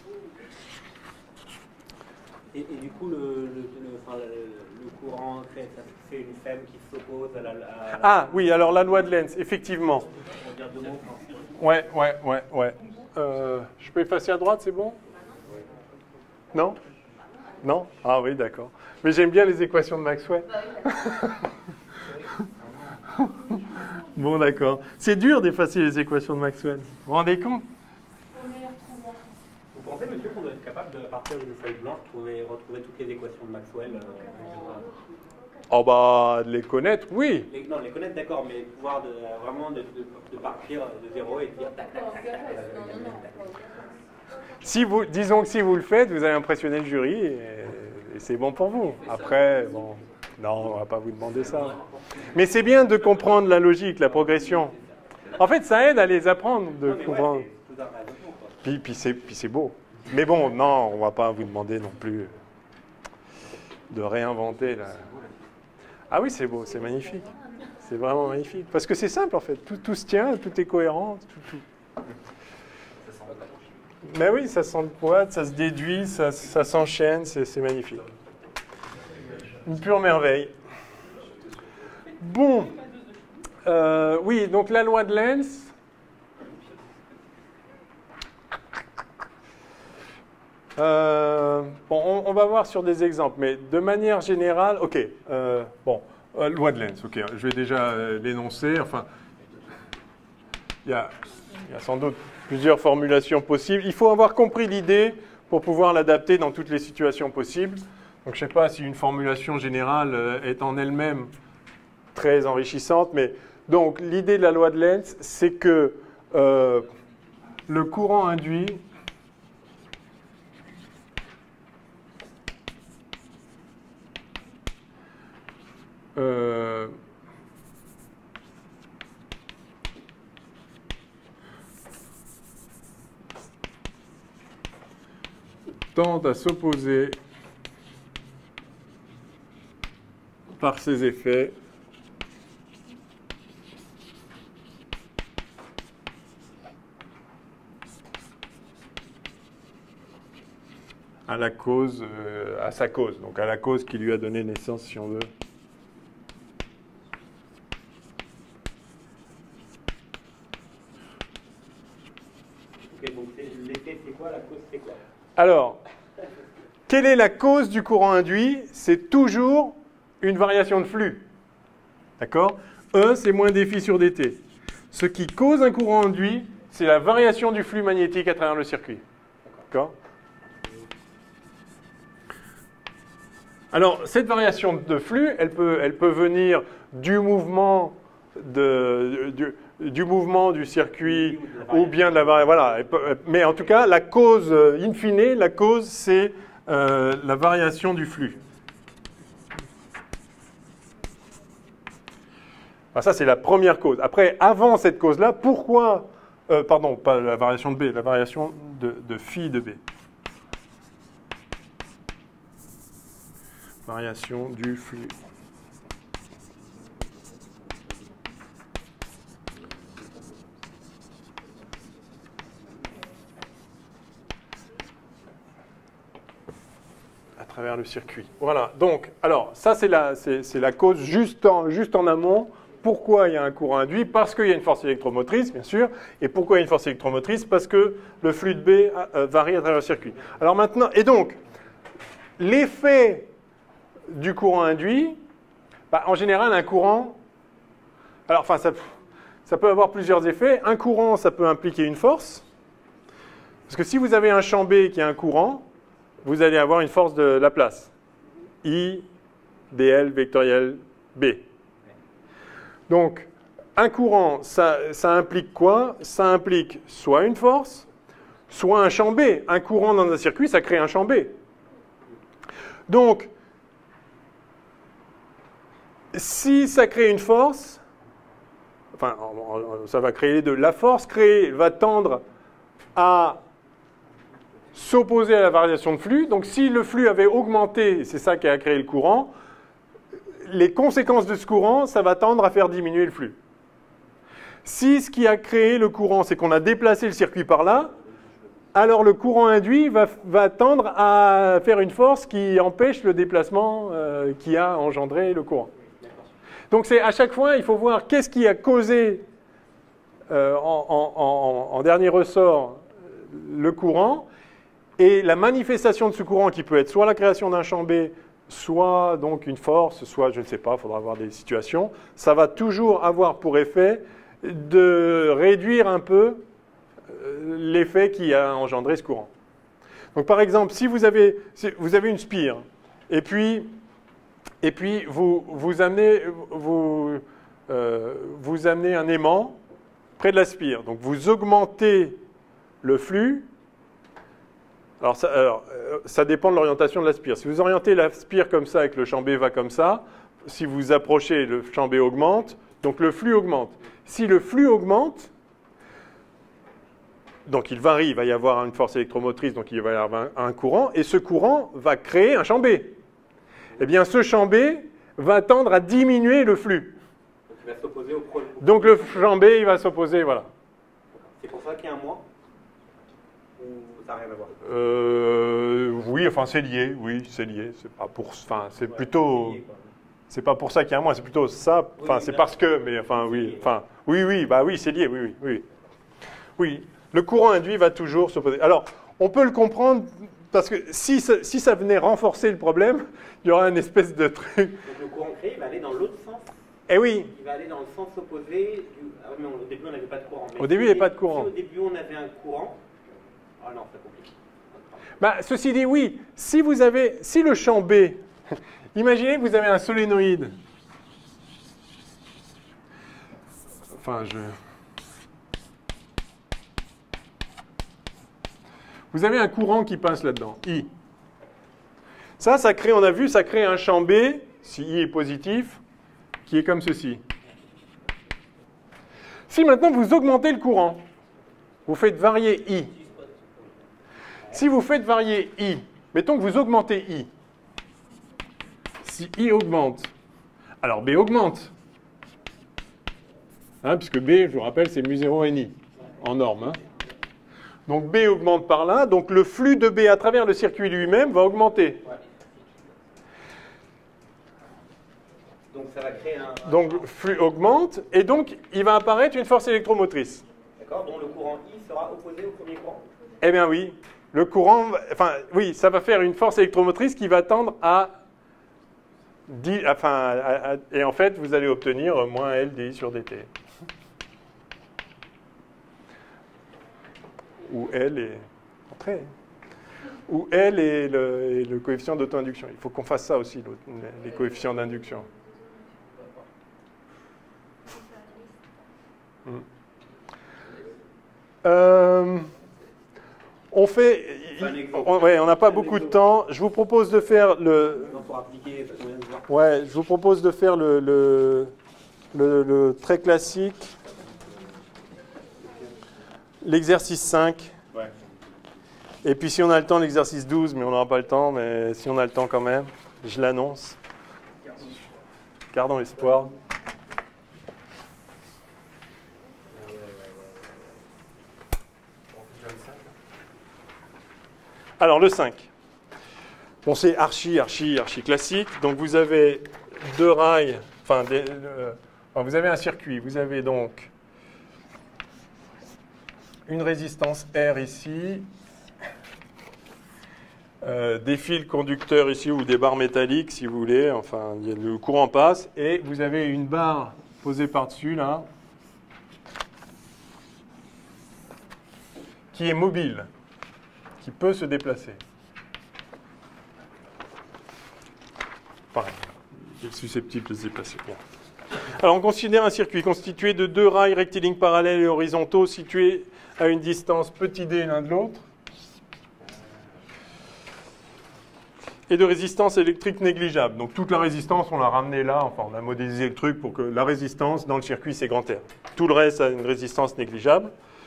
Et, et du coup, le, le, le, enfin, le, le courant fait, fait une femme qui s'oppose à la, à la... Ah oui, alors la loi de Lenz, effectivement. On va dire deux mots. Ouais, ouais, ouais, ouais. Euh, je peux effacer à droite, c'est bon? Non? Non? Ah oui, d'accord. Mais j'aime bien les équations de Maxwell. Bon, d'accord. C'est dur d'effacer les équations de Maxwell. Vous vous rendez compte? Vous pensez, monsieur, qu'on doit être capable, de, à partir d'une feuille blanche, trouver, retrouver toutes les équations de Maxwell euh, Oh bah, de les connaître, oui. les, Non, les connaître, d'accord, mais pouvoir de, vraiment de, de, de partir de zéro et de dire tac, tac, tac, tac, tac, tac. Si vous, disons que si vous le faites, vous allez impressionner le jury et, et c'est bon pour vous. Après, bon, non, on ne va pas vous demander ça. Mais c'est bien de comprendre la logique, la progression. En fait, ça aide à les apprendre, de Non, mais comprendre. ouais, c'est tout un raisonnement, quoi. Puis, puis c'est, puis c'est beau. Mais bon, non, on ne va pas vous demander non plus de réinventer la... Ah oui, c'est beau, c'est magnifique. C'est vraiment magnifique. Parce que c'est simple, en fait. Tout, tout se tient, tout est cohérent. Tout, tout. Mais oui, ça s'emboîte, ça se déduit, ça, ça s'enchaîne, c'est, c'est magnifique. Une pure merveille. Bon. Euh, oui, donc la loi de Lenz... Euh, bon, on, on va voir sur des exemples, mais de manière générale, ok, euh, bon, euh, loi de Lenz, ok, je vais déjà euh, l'énoncer, enfin, il y a, il y a sans doute plusieurs formulations possibles, il faut avoir compris l'idée pour pouvoir l'adapter dans toutes les situations possibles, donc je ne sais pas si une formulation générale euh, est en elle-même très enrichissante, mais donc l'idée de la loi de Lenz, c'est que euh, le courant induit Euh, tendent à s'opposer par ses effets à la cause, euh, à sa cause, donc à la cause qui lui a donné naissance, si on veut. Donc l'effet, c'est quoi? La cause, c'est quoi? Alors, quelle est la cause du courant induit? C'est toujours une variation de flux. D'accord? E, c'est moins dφ sur dt. Ce qui cause un courant induit, c'est la variation du flux magnétique à travers le circuit. D'accord? Alors, cette variation de flux, elle peut, elle peut venir du mouvement de, du, du mouvement du circuit ou bien de la variation. Voilà. Mais en tout cas, la cause in fine, la cause, c'est euh, la variation du flux. Alors ça, c'est la première cause. Après, avant cette cause-là, pourquoi... Euh, pardon, pas la variation de B, la variation de, de phi de B. Variation du flux. À travers le circuit. Voilà. Donc, alors, ça, c'est la, c'est, c'est la cause juste en, juste en amont. Pourquoi il y a un courant induit? Parce qu'il y a une force électromotrice, bien sûr. Et pourquoi il y a une force électromotrice? Parce que le flux de B euh, varie à travers le circuit. Alors maintenant, et donc, l'effet du courant induit, bah, en général, un courant... Alors, enfin, ça, ça peut avoir plusieurs effets. Un courant, ça peut impliquer une force. Parce que si vous avez un champ B qui a un courant, vous allez avoir une force de Laplace. I dl vectoriel B. Donc, un courant, ça, ça implique quoi? Ça implique soit une force, soit un champ B. Un courant dans un circuit, ça crée un champ B. Donc, si ça crée une force, enfin, ça va créer les deux. La force créée va tendre à s'opposer à la variation de flux. Donc, si le flux avait augmenté, c'est ça qui a créé le courant, les conséquences de ce courant, ça va tendre à faire diminuer le flux. Si ce qui a créé le courant, c'est qu'on a déplacé le circuit par là, alors le courant induit va, va tendre à faire une force qui empêche le déplacement euh, qui a engendré le courant. Donc c'est à chaque fois, il faut voir qu'est-ce qui a causé euh, en, en, en, en dernier ressort le courant et la manifestation de ce courant qui peut être soit la création d'un champ B, soit donc une force, soit je ne sais pas, il faudra avoir des situations. Ça va toujours avoir pour effet de réduire un peu l'effet qui a engendré ce courant. Donc par exemple, si vous avez, si vous avez une spire, et puis, et puis vous, vous, amenez, vous, euh, vous amenez un aimant près de la spire, donc vous augmentez le flux. Alors ça, alors, ça dépend de l'orientation de la spire. Si vous orientez la spire comme ça et que le champ B va comme ça, si vous approchez, le champ B augmente, donc le flux augmente. Si le flux augmente, donc il varie, il va y avoir une force électromotrice, donc il va y avoir un, un courant, et ce courant va créer un champ B. Eh bien, ce champ B va tendre à diminuer le flux. Donc il va s'opposer au pro. Donc le champ B, il va s'opposer, voilà. C'est pour ça qu'il y a un moins? Ou ça n'a rien à voir? Euh, oui, enfin c'est lié, oui, c'est lié. C'est pas pour, enfin c'est Ouais, plutôt, c'est lié, quoi. c'est pas pour ça qu'il y a un moins, c'est plutôt ça. Enfin Oui, c'est bien parce sûr. que, mais enfin oui, enfin oui, oui, bah oui, c'est lié, oui, oui, oui, oui. Le courant induit va toujours s'opposer. Alors, on peut le comprendre parce que si ça, si ça venait renforcer le problème, il y aura une espèce de truc. Donc le courant créé va aller dans l'autre sens. Eh oui. Il va aller dans le sens opposé. Du... Ah oui, mais au début, on n'avait pas de courant. Mais Au début, il n'y avait pas de courant. Si au début, on avait un courant. Ah non, ça complique. Bah, ceci dit, oui, si vous avez, si le champ B, imaginez que vous avez un solénoïde. Enfin, je... Vous avez un courant qui passe là-dedans, I. Ça, ça crée, on a vu, ça crée un champ B, si I est positif, qui est comme ceci. Si maintenant vous augmentez le courant, vous faites varier I. Si vous faites varier I, mettons que vous augmentez I. Si I augmente, alors B augmente. Hein, puisque B, je vous rappelle, c'est mu zéro N I, en norme. Hein. Donc B augmente par là, donc le flux de B à travers le circuit lui-même va augmenter. Ouais. Donc ça va créer un... un Donc le flux augmente, et donc il va apparaître une force électromotrice. D'accord, dont le courant I sera opposé au premier courant. Eh bien oui, le courant, enfin oui, ça va faire une force électromotrice qui va tendre à, enfin, à, à, et en fait vous allez obtenir moins L dI sur dt. Où L est entrée. Où L est le, est le coefficient d'auto-induction. Il faut qu'on fasse ça aussi, les coefficients d'induction. Hmm. Euh, on fait... On ouais, n'a pas beaucoup de temps. Je vous propose de faire le... Non, pour appliquer, parce qu'on vient de voir. Ouais, je vous propose de faire le, le, le, le très classique. L'exercice cinq. Ouais. Et puis si on a le temps, l'exercice douze, mais on n'aura pas le temps, mais si on a le temps quand même, je l'annonce. Gardons l'espoir. Alors le cinq. Bon, c'est archi, archi, archi classique. Donc vous avez deux rails, enfin, des, euh, enfin vous avez un circuit, vous avez donc une résistance R ici, euh, des fils conducteurs ici ou des barres métalliques si vous voulez, enfin le courant passe, et vous avez une barre posé par-dessus, là, qui est mobile, qui peut se déplacer. Pareil, il est susceptible de se déplacer. Bon. Alors, on considère un circuit constitué de deux rails rectilignes parallèles et horizontaux situés à une distance petit d l'un de l'autre et de résistance électrique négligeable. Donc, toute la résistance, on l'a ramenée là, enfin, on a modélisé le truc pour que la résistance dans le circuit, c'est grand R. Tout le reste a une résistance négligeable.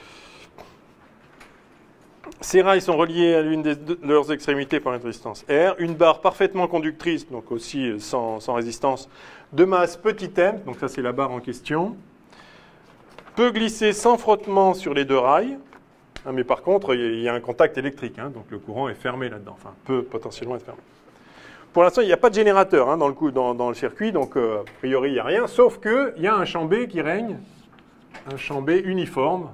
Ces rails sont reliés à l'une de leurs extrémités par une résistance R. Une barre parfaitement conductrice, donc aussi sans, sans résistance, de masse petit m, donc ça c'est la barre en question, peut glisser sans frottement sur les deux rails, hein, mais par contre il y a un contact électrique, hein, donc le courant est fermé là-dedans, enfin peut potentiellement être fermé. Pour l'instant il n'y a pas de générateur hein, dans, le coup, dans, dans le circuit, donc euh, a priori il n'y a rien, sauf qu'il y a un champ B qui règne, un champ B uniforme.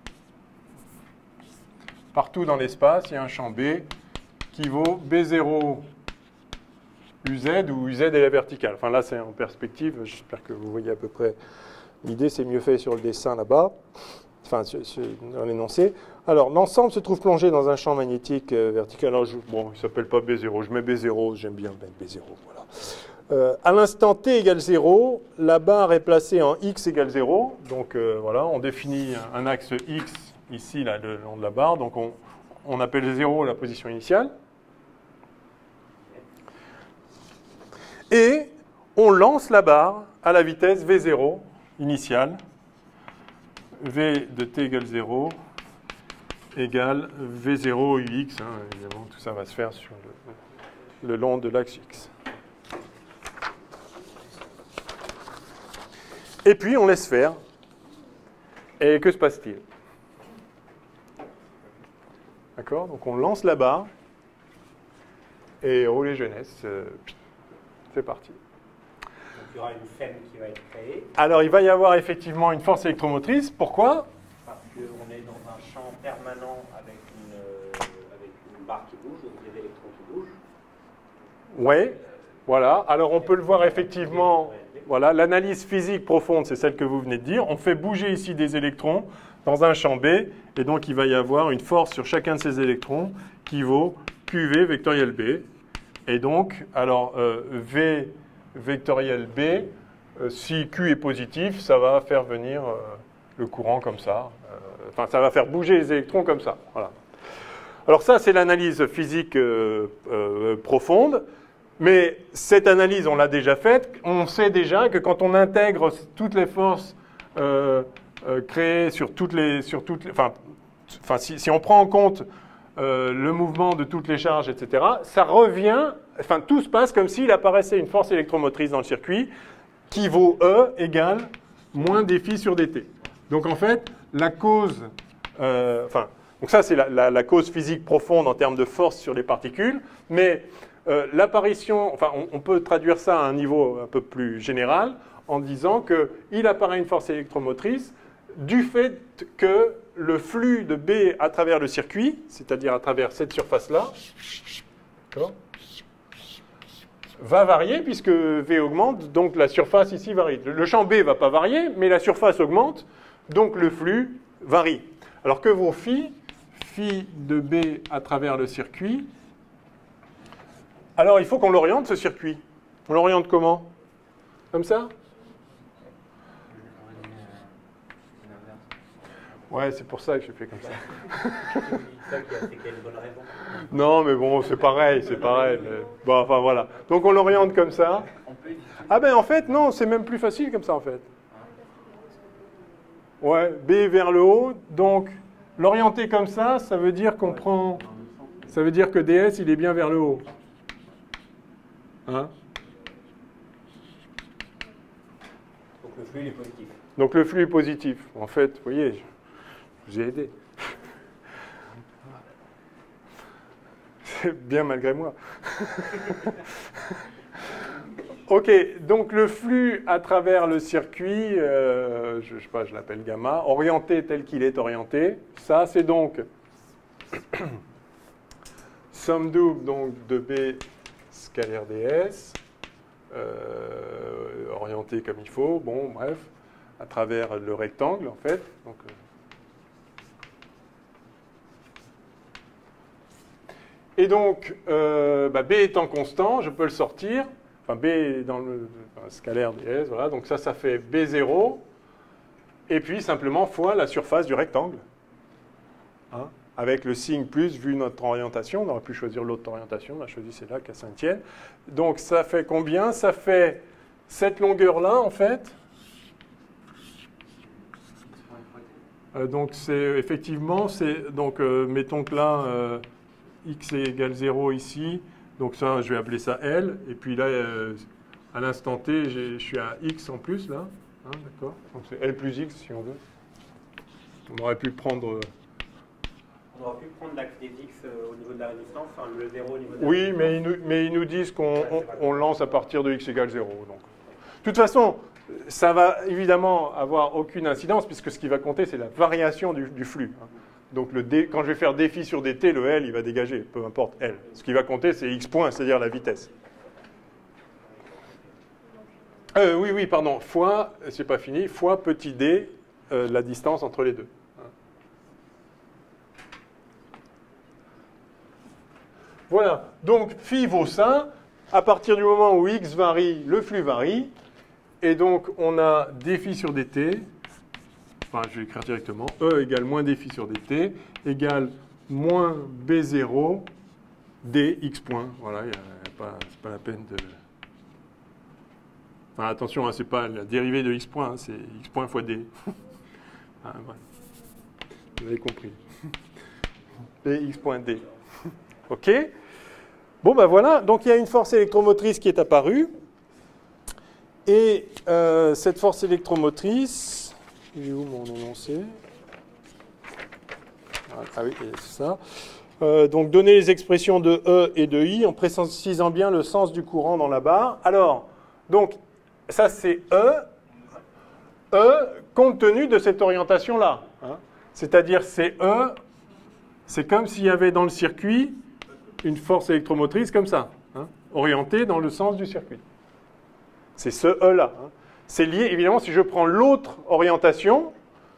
Partout dans l'espace, il y a un champ B qui vaut B zéro U Z, où U Z est la verticale. Enfin là, c'est en perspective. J'espère que vous voyez à peu près l'idée. C'est mieux fait sur le dessin là-bas, enfin dans l'énoncé. Alors, l'ensemble se trouve plongé dans un champ magnétique euh, vertical. Alors, je, bon, il ne s'appelle pas B zéro. Je mets B zéro. J'aime bien mettre B zéro. Voilà. Euh, à l'instant t égale zéro, la barre est placée en x égale zéro. Donc, euh, voilà, on définit un axe x ici, là, le long de la barre. Donc, on, on appelle zéro la position initiale. Et on lance la barre à la vitesse v zéro initiale. V de t égale zéro égale v zéro ux. Hein, évidemment, tout ça va se faire sur le, le long de l'axe x. Et puis, on laisse faire. Et que se passe-t-il? D'accord? Donc, on lance la barre. Et rouler jeunesse. Euh, c'est parti. Donc, il y aura une F E M qui va être créée. Alors, il va y avoir effectivement une force électromotrice. Pourquoi? Parce qu'on est dans un champ permanent avec une, euh, avec une barre qui bouge, donc des électrons qui bougent. Oui, voilà. Alors, on peut le voir effectivement. Voilà, l'analyse physique profonde, c'est celle que vous venez de dire. On fait bouger ici des électrons dans un champ B, et donc il va y avoir une force sur chacun de ces électrons qui vaut Q V vectoriel B. Et donc, alors, euh, V vectoriel B, euh, si Q est positif, ça va faire venir euh, le courant comme ça. Euh, enfin, ça va faire bouger les électrons comme ça. Voilà. Alors ça, c'est l'analyse physique euh, euh, profonde. Mais cette analyse, on l'a déjà faite. On sait déjà que quand on intègre toutes les forces euh, euh, créées sur toutes les... Sur toutes les enfin, enfin si, si on prend en compte euh, le mouvement de toutes les charges, et cetera, ça revient... Enfin, tout se passe comme s'il apparaissait une force électromotrice dans le circuit qui vaut E égale moins dφ sur dt. Donc, en fait, la cause... Euh, enfin, donc ça, c'est la, la, la cause physique profonde en termes de force sur les particules. Mais... Euh, l'apparition, enfin, on, on peut traduire ça à un niveau un peu plus général en disant qu'il apparaît une force électromotrice du fait que le flux de B à travers le circuit, c'est-à-dire à travers cette surface-là, va varier puisque V augmente, donc la surface ici varie. Le champ B ne va pas varier, mais la surface augmente, donc le flux varie. Alors que vaut phi, phi de B à travers le circuit? Alors, il faut qu'on l'oriente, ce circuit. On l'oriente comment? Comme ça? Ouais, c'est pour ça que j'ai fait comme ça. Non, mais bon, c'est pareil, c'est pareil. Mais... Bon, enfin, voilà. Donc, on l'oriente comme ça. Ah ben, en fait, non, c'est même plus facile comme ça, en fait. Ouais, B vers le haut. Donc, l'orienter comme ça, ça veut dire qu'on prend... Ça veut dire que ds, il est bien vers le haut. Hein? Donc le flux il est positif. Donc le flux est positif. En fait, vous voyez, je vous ai aidé. C'est bien malgré moi. Ok, donc le flux à travers le circuit, euh, je ne sais pas, je l'appelle gamma, orienté tel qu'il est orienté. Ça, c'est donc somme double donc, de B scalaire ds euh, orienté comme il faut, bon, bref, à travers le rectangle, en fait. Donc, euh, et donc, euh, bah, B étant constant, je peux le sortir. Enfin, B est dans le enfin, scalaire D S, voilà. Donc ça, ça fait B zéro. Et puis, simplement, fois la surface du rectangle. Hein, avec le signe plus, vu notre orientation. On aurait pu choisir l'autre orientation. On a choisi celle-là, qu'à Saint-Étienne. Donc, ça fait combien? Ça fait cette longueur-là, en fait. Euh, donc, c'est effectivement, c'est donc, euh, mettons que là... Euh, x est égal zéro ici, donc ça je vais appeler ça L, et puis là euh, à l'instant t je suis à x en plus là, hein, d'accord, donc c'est L plus x si on veut. On aurait pu prendre... On aurait pu prendre l'axe des x euh, au niveau de la résistance, enfin le zéro au niveau de la Oui, résistance. mais ils nous, mais ils nous disent qu'on Ouais, on, on lance à partir de x égale zéro. Donc. De toute façon, ça va évidemment avoir aucune incidence, puisque ce qui va compter, c'est la variation du, du flux. Hein. Donc le D, quand je vais faire défi sur dt, le L, il va dégager, peu importe L. Ce qui va compter, c'est x point, c'est-à-dire la vitesse. Euh, oui, oui, pardon, fois, c'est pas fini, fois petit d, euh, la distance entre les deux. Voilà, donc phi vaut ça. À partir du moment où x varie, le flux varie. Et donc, on a dφ sur dt. Enfin, je vais écrire directement. E égale moins dφ sur dt égale moins b zéro dx point. Voilà, il n'est pas, c'est pas la peine de... Enfin, attention, hein, ce n'est pas la dérivée de x point, hein, c'est x point fois d. Ah, voilà. Vous avez compris. Dx point d. OK. Bon, ben voilà. Donc, il y a une force électromotrice qui est apparue. Et euh, cette force électromotrice... Il est où mon énoncé? Ah oui, c'est ça. Euh, donc, donner les expressions de E et de I en précisant bien le sens du courant dans la barre. Alors, donc, ça c'est E. E compte tenu de cette orientation-là. Hein. C'est-à-dire, c'est E, c'est comme s'il y avait dans le circuit une force électromotrice comme ça, hein, orientée dans le sens du circuit. C'est ce E-là. Hein. C'est lié, évidemment, si je prends l'autre orientation,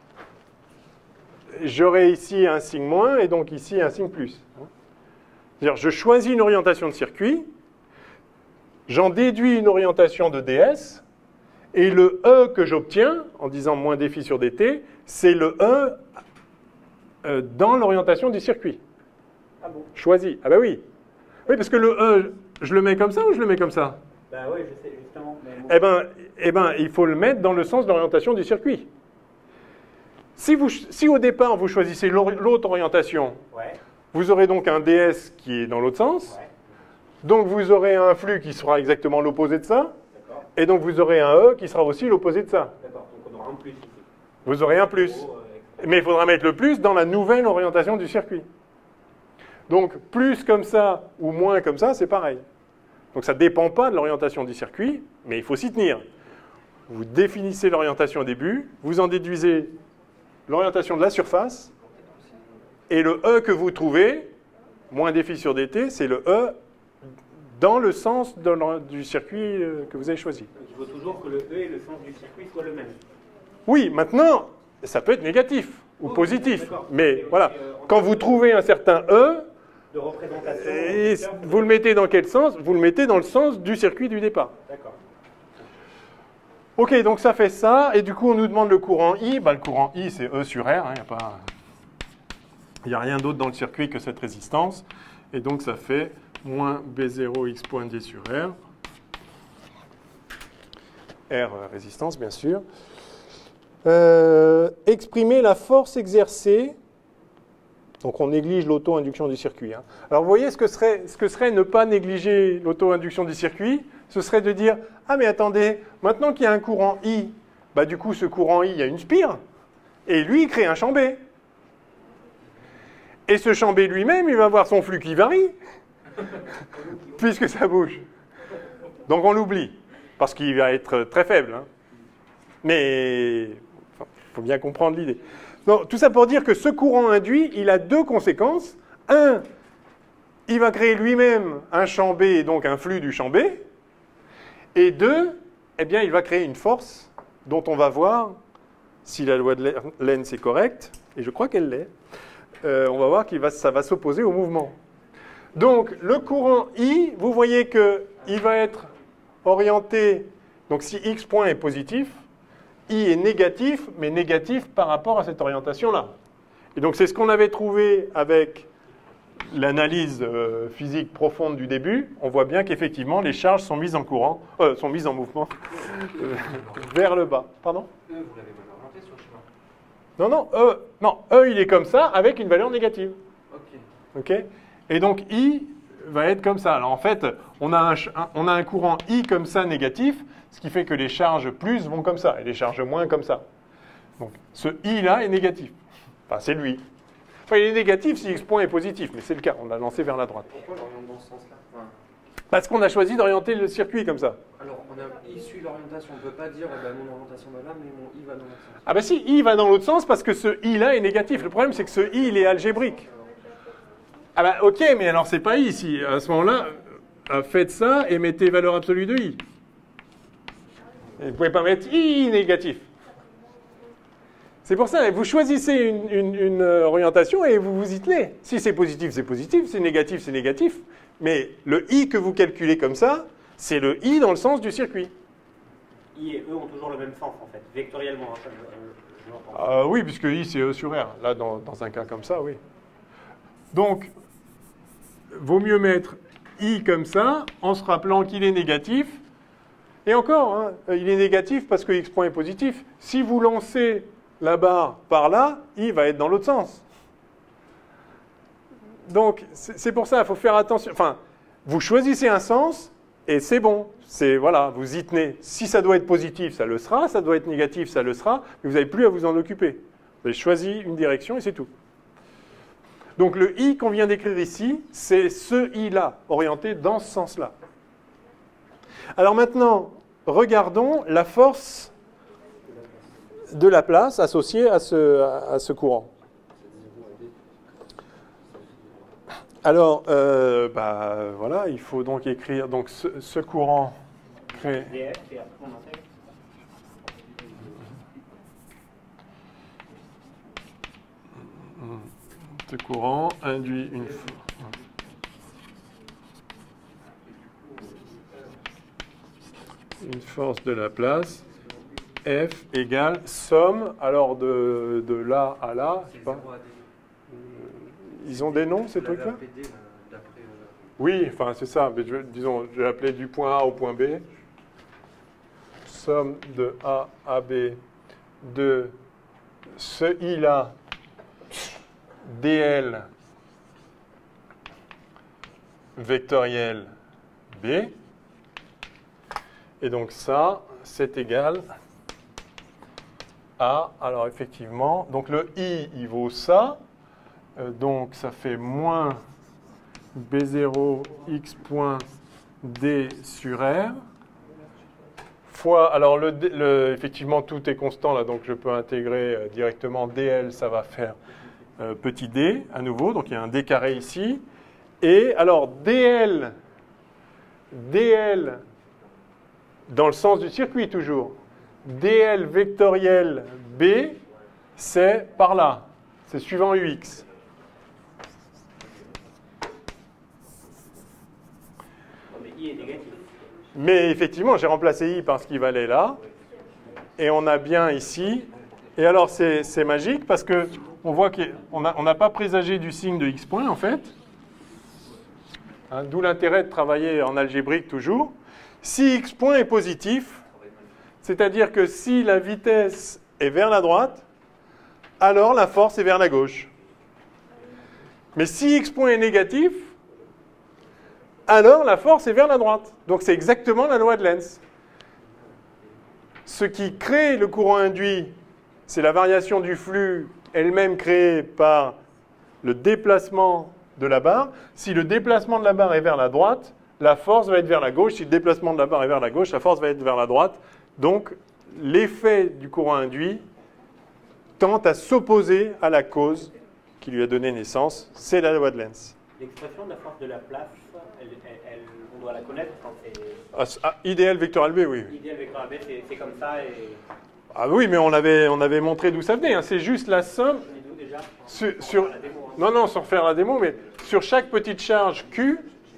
j'aurai ici un signe moins et donc ici un signe plus. C'est-à-dire, je choisis une orientation de circuit, j'en déduis une orientation de ds, et le E que j'obtiens, en disant moins dφ sur dt, c'est le E euh, dans l'orientation du circuit. Ah bon? Choisi. Ah bah oui. Oui, parce que le E, je le mets comme ça ou je le mets comme ça? Bah oui, je sais, justement. Mais bon. Eh bien, eh ben, il faut le mettre dans le sens de l'orientation du circuit. Si, vous, si au départ, vous choisissez l'autre orientation, Ouais. vous aurez donc un ds qui est dans l'autre sens. Ouais. Donc, vous aurez un flux qui sera exactement l'opposé de ça. D'accord. Et donc, vous aurez un E qui sera aussi l'opposé de ça. D'accord. Donc on aura un plus ici. Vous aurez un plus. Oh, euh, Mais il faudra mettre le plus dans la nouvelle orientation du circuit. Donc, plus comme ça ou moins comme ça, c'est pareil. Donc, ça ne dépend pas de l'orientation du circuit, mais il faut s'y tenir. Vous définissez l'orientation au début, vous en déduisez l'orientation de la surface, et le E que vous trouvez, moins dφ sur dt, c'est le E dans le sens de du circuit que vous avez choisi. Donc il faut toujours que le E et le sens du circuit soient le même. Oui, maintenant, ça peut être négatif ou Oh, positif, d'accord. mais Et, voilà, euh, en quand termes vous de- trouvez un certain E, De représentation. et en termes de- vous le mettez dans quel sens? Vous le mettez dans le sens du circuit du départ. D'accord. Ok, donc ça fait ça, et du coup on nous demande le courant I. Bah, le courant I, c'est E sur R, il hein, n'y a, pas... y a rien d'autre dans le circuit que cette résistance. Et donc ça fait moins B zéro x point D sur R. R, euh, résistance, bien sûr. Euh, exprimer la force exercée. Donc on néglige l'auto-induction du circuit. Hein. Alors vous voyez ce que serait, ce que serait ne pas négliger l'auto-induction du circuit, ce serait de dire « Ah mais attendez, maintenant qu'il y a un courant I, bah du coup ce courant I, il y a une spire, et lui il crée un champ B. Et ce champ B lui-même, il va avoir son flux qui varie, puisque ça bouge. Donc on l'oublie, parce qu'il va être très faible. Hein. Mais il enfin, faut bien comprendre l'idée. Non, tout ça pour dire que ce courant induit, il a deux conséquences. Un, il va créer lui-même un champ B et donc un flux du champ B. Et deux, eh bien, il va créer une force dont on va voir si la loi de Lenz est correcte, et je crois qu'elle l'est. Euh, on va voir que ça va s'opposer au mouvement. Donc, le courant I, vous voyez qu'il va être orienté, donc si X point est positif, I est négatif, mais négatif par rapport à cette orientation-là. Et donc, c'est ce qu'on avait trouvé avec l'analyse euh, physique profonde du début. On voit bien qu'effectivement, les charges sont mises en courant, euh, sont mises en mouvement euh, vers le bas. Pardon ? E, vous l'avez mal orienté sur le chemin. Non, non, E, non, E, il est comme ça, avec une valeur négative. Ok. OK ? Et donc, I va être comme ça. Alors, en fait, on a un, on a un courant I comme ça, négatif, ce qui fait que les charges plus vont comme ça, et les charges moins comme ça. Donc, ce I-là est négatif. Enfin, c'est lui. Enfin, il est négatif si X point est positif, mais c'est le cas, on l'a lancé vers la droite. Pourquoi l'oriente dans ce sens-là? Enfin, Parce qu'on a choisi d'orienter le circuit comme ça. alors, on a I suit l'orientation. On ne peut pas dire eh ben, mon orientation va là, mais mon I va dans l'autre sens. Ah ben si, I va dans l'autre sens parce que ce I-là est négatif. Le problème, c'est que ce I, il est algébrique. Ah ben ok, mais alors c'est pas I ici. À ce moment-là, euh, faites ça et mettez valeur absolue de I. Et vous ne pouvez pas mettre I négatif. C'est pour ça, vous choisissez une, une, une orientation et vous vous y tenez. Si c'est positif, c'est positif. Si c'est négatif, c'est négatif. Mais le I que vous calculez comme ça, c'est le I dans le sens du circuit. I et E ont toujours le même sens, en fait, vectoriellement. Hein, ça, je, je l'entends. Euh, oui, puisque I, c'est E sur R. Là, dans, dans un cas comme ça, oui. Donc, vaut mieux mettre I comme ça, en se rappelant qu'il est négatif. Et encore, hein, il est négatif parce que X point est positif. Si vous lancez la barre par là, I va être dans l'autre sens. Donc, c'est pour ça, il faut faire attention. Enfin, vous choisissez un sens et c'est bon. C'est, voilà, vous y tenez. Si ça doit être positif, ça le sera. Ça doit être négatif, ça le sera. Mais vous n'avez plus à vous en occuper. Vous avez choisi une direction et c'est tout. Donc, le I qu'on vient d'écrire ici, c'est ce I-là, orienté dans ce sens-là. Alors maintenant, regardons la force de la place associée à ce, à ce courant. Alors, euh, bah, voilà, il faut donc écrire donc ce, ce courant crée. D F et après on intègre. Ce courant induit une une force de la place F égale somme, alors de, de là à là, je sais pas. Ils ont des noms, ces trucs-là? Oui, enfin c'est ça, mais je, disons, je vais appeler du point A au point B. Somme de A à B de ce I-là, dl vectoriel B. Et donc ça, c'est égal à, alors effectivement, donc le I, il vaut ça. Euh, donc ça fait moins B zéro X point D sur R. Fois, alors le, le, effectivement, tout est constant là, donc je peux intégrer euh, directement dl, ça va faire euh, petit d à nouveau. Donc il y a un d carré ici. Et alors dl, dl, dans le sens du circuit toujours, dl vectoriel B, c'est par là, c'est suivant U X. Mais I est négatif. Mais effectivement, j'ai remplacé I par ce qui valait là, et on a bien ici. Et alors c'est magique parce que on voit qu'on n'a on n'a pas présagé du signe de X point en fait. Hein, d'où l'intérêt de travailler en algébrique toujours. Si X point est positif, c'est-à-dire que si la vitesse est vers la droite, alors la force est vers la gauche. Mais si X point est négatif, alors la force est vers la droite. Donc c'est exactement la loi de Lenz. Ce qui crée le courant induit, c'est la variation du flux elle-même créée par le déplacement de la barre. Si le déplacement de la barre est vers la droite, la force va être vers la gauche. Si le déplacement de la barre est vers la gauche, la force va être vers la droite. Donc, l'effet du courant induit tend à s'opposer à la cause qui lui a donné naissance. C'est la loi de Lenz. L'expression de la force de la place, elle, elle, elle, on on doit la connaître. Quand c'est Ah, c- ah, idéal vectoriel B, oui. idéal vectoriel B, c'est c'est comme ça et Ah oui, mais on avait, on avait montré d'où ça venait. Hein. C'est juste la somme on est d'où déjà sur... On sur- fera la démo, hein. Non, non, sans faire la démo, mais sur chaque petite charge Q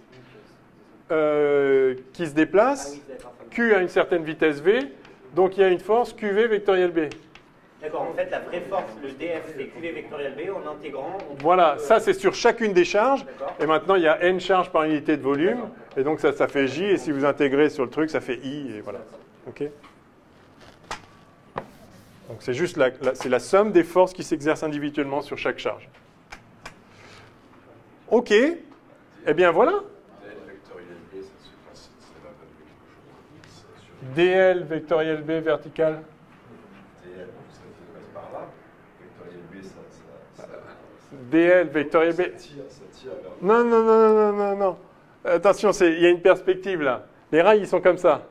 euh, qui se Ah déplace, oui, d'accord. ça me- Q a une certaine vitesse V, donc il y a une force Q V vectoriel B. D'accord, en fait, la vraie force, le D F, c'est Q V vectoriel B en intégrant. on trouve, Voilà, euh, ça c'est sur chacune des charges. D'accord. Et maintenant, il y a N charges par unité de volume. Et donc ça, ça fait J. Et si vous intégrez sur le truc, ça fait I. Et voilà. OK. Donc c'est juste la, la- c'est la somme des forces qui s'exercent individuellement sur chaque charge. OK. Eh bien voilà. D L vectoriel B, ça se passe, ça va pas donner quelque chose en X sur D L vectoriel B vertical. D L, ça passe par là. Vectoriel B, ça, ça, ça, D L vectoriel B. ça tire, ça tire vers le Non, non, non, non, non, non. Attention, c'est- il y a une perspective là. Les rails, ils sont comme ça.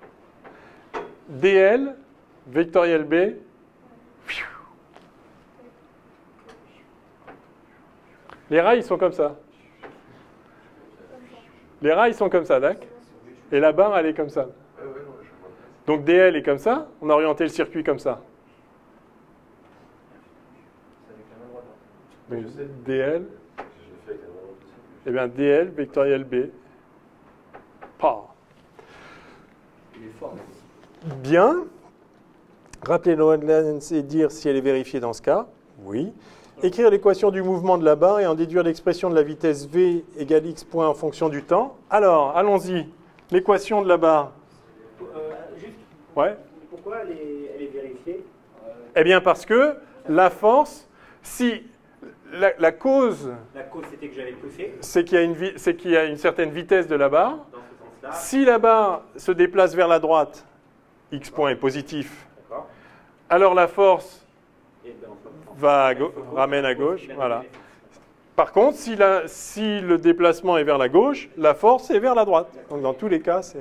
D L vectoriel B. Les rails, ils sont comme ça. Les rails sont comme ça, d'accord? Et la barre, elle est comme ça. Ouais, ouais, non, je vois. Donc D L est comme ça. On a orienté le circuit comme ça. Donc, D L, Je l'ai fait avec un ordre de circuit. eh bien D L vectoriel B. Pas. Il est fort. Bien. Rappeler l'ordonnance et dire si elle est vérifiée dans ce cas. Oui. Écrire l'équation du mouvement de la barre et en déduire l'expression de la vitesse V égale x point en fonction du temps. Alors, allons-y. L'équation de la barre. Euh, juste, Ouais. pourquoi elle est, elle est vérifiée? Eh bien parce que la force, si la, la cause, La cause, c'était que j'avais poussé c'est qu'il y a une vi- c'est qu'il y a une certaine vitesse de la barre. dans ce sens-là. Si la barre se déplace vers la droite, x point est positif. D'accord. Alors la force Et ben, on peut- va à gau- ramène à gauche. Voilà. Par contre, si, la- si le déplacement est vers la gauche, la force est vers la droite. Donc dans tous les cas, c'est...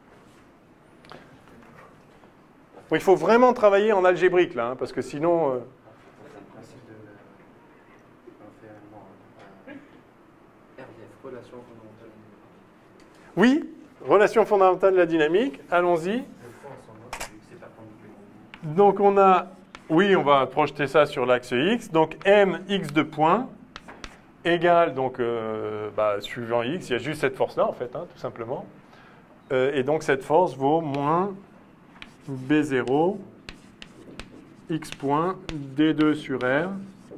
Bon, il faut vraiment travailler en algébrique, là, hein, parce que sinon... euh, C'est le principe de. On fait un- bon, un- R D F, relation fondamentale. Oui, relation fondamentale de la dynamique, allons-y. Le fond ensemble, vu que c'est perpendiculaire. Donc on a... Oui, on va projeter ça sur l'axe X. Donc M, X de point, égale, donc, euh, bah, suivant X, il y a juste cette force-là, en fait, hein, tout simplement. Euh, et donc cette force vaut moins B zéro, X point, D deux sur R.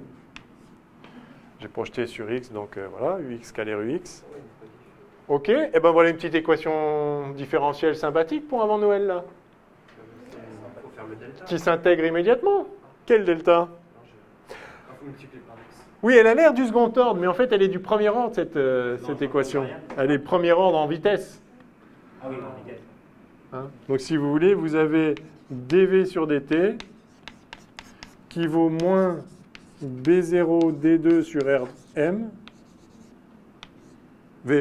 J'ai projeté sur X, donc euh, voilà, U X calé U X. OK, et ben voilà une petite équation différentielle sympathique pour avant Noël, là, Il faut faire le delta. qui s'intègre immédiatement. Quel delta? Il faut multiplier par x. Oui, elle a l'air du second ordre, mais en fait, elle est du premier ordre, cette, euh, cette équation. Elle est premier ordre en vitesse. Ah oui, en vitesse. Hein. Donc, si vous voulez, vous avez dV sur dt qui vaut moins B zéro D deux sur Rm V.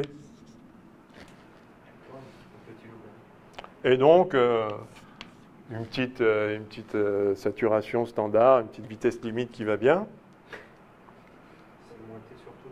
Et donc, euh, une petite, euh, une petite euh, saturation standard, une petite vitesse limite qui va bien. C'est moins t surtout.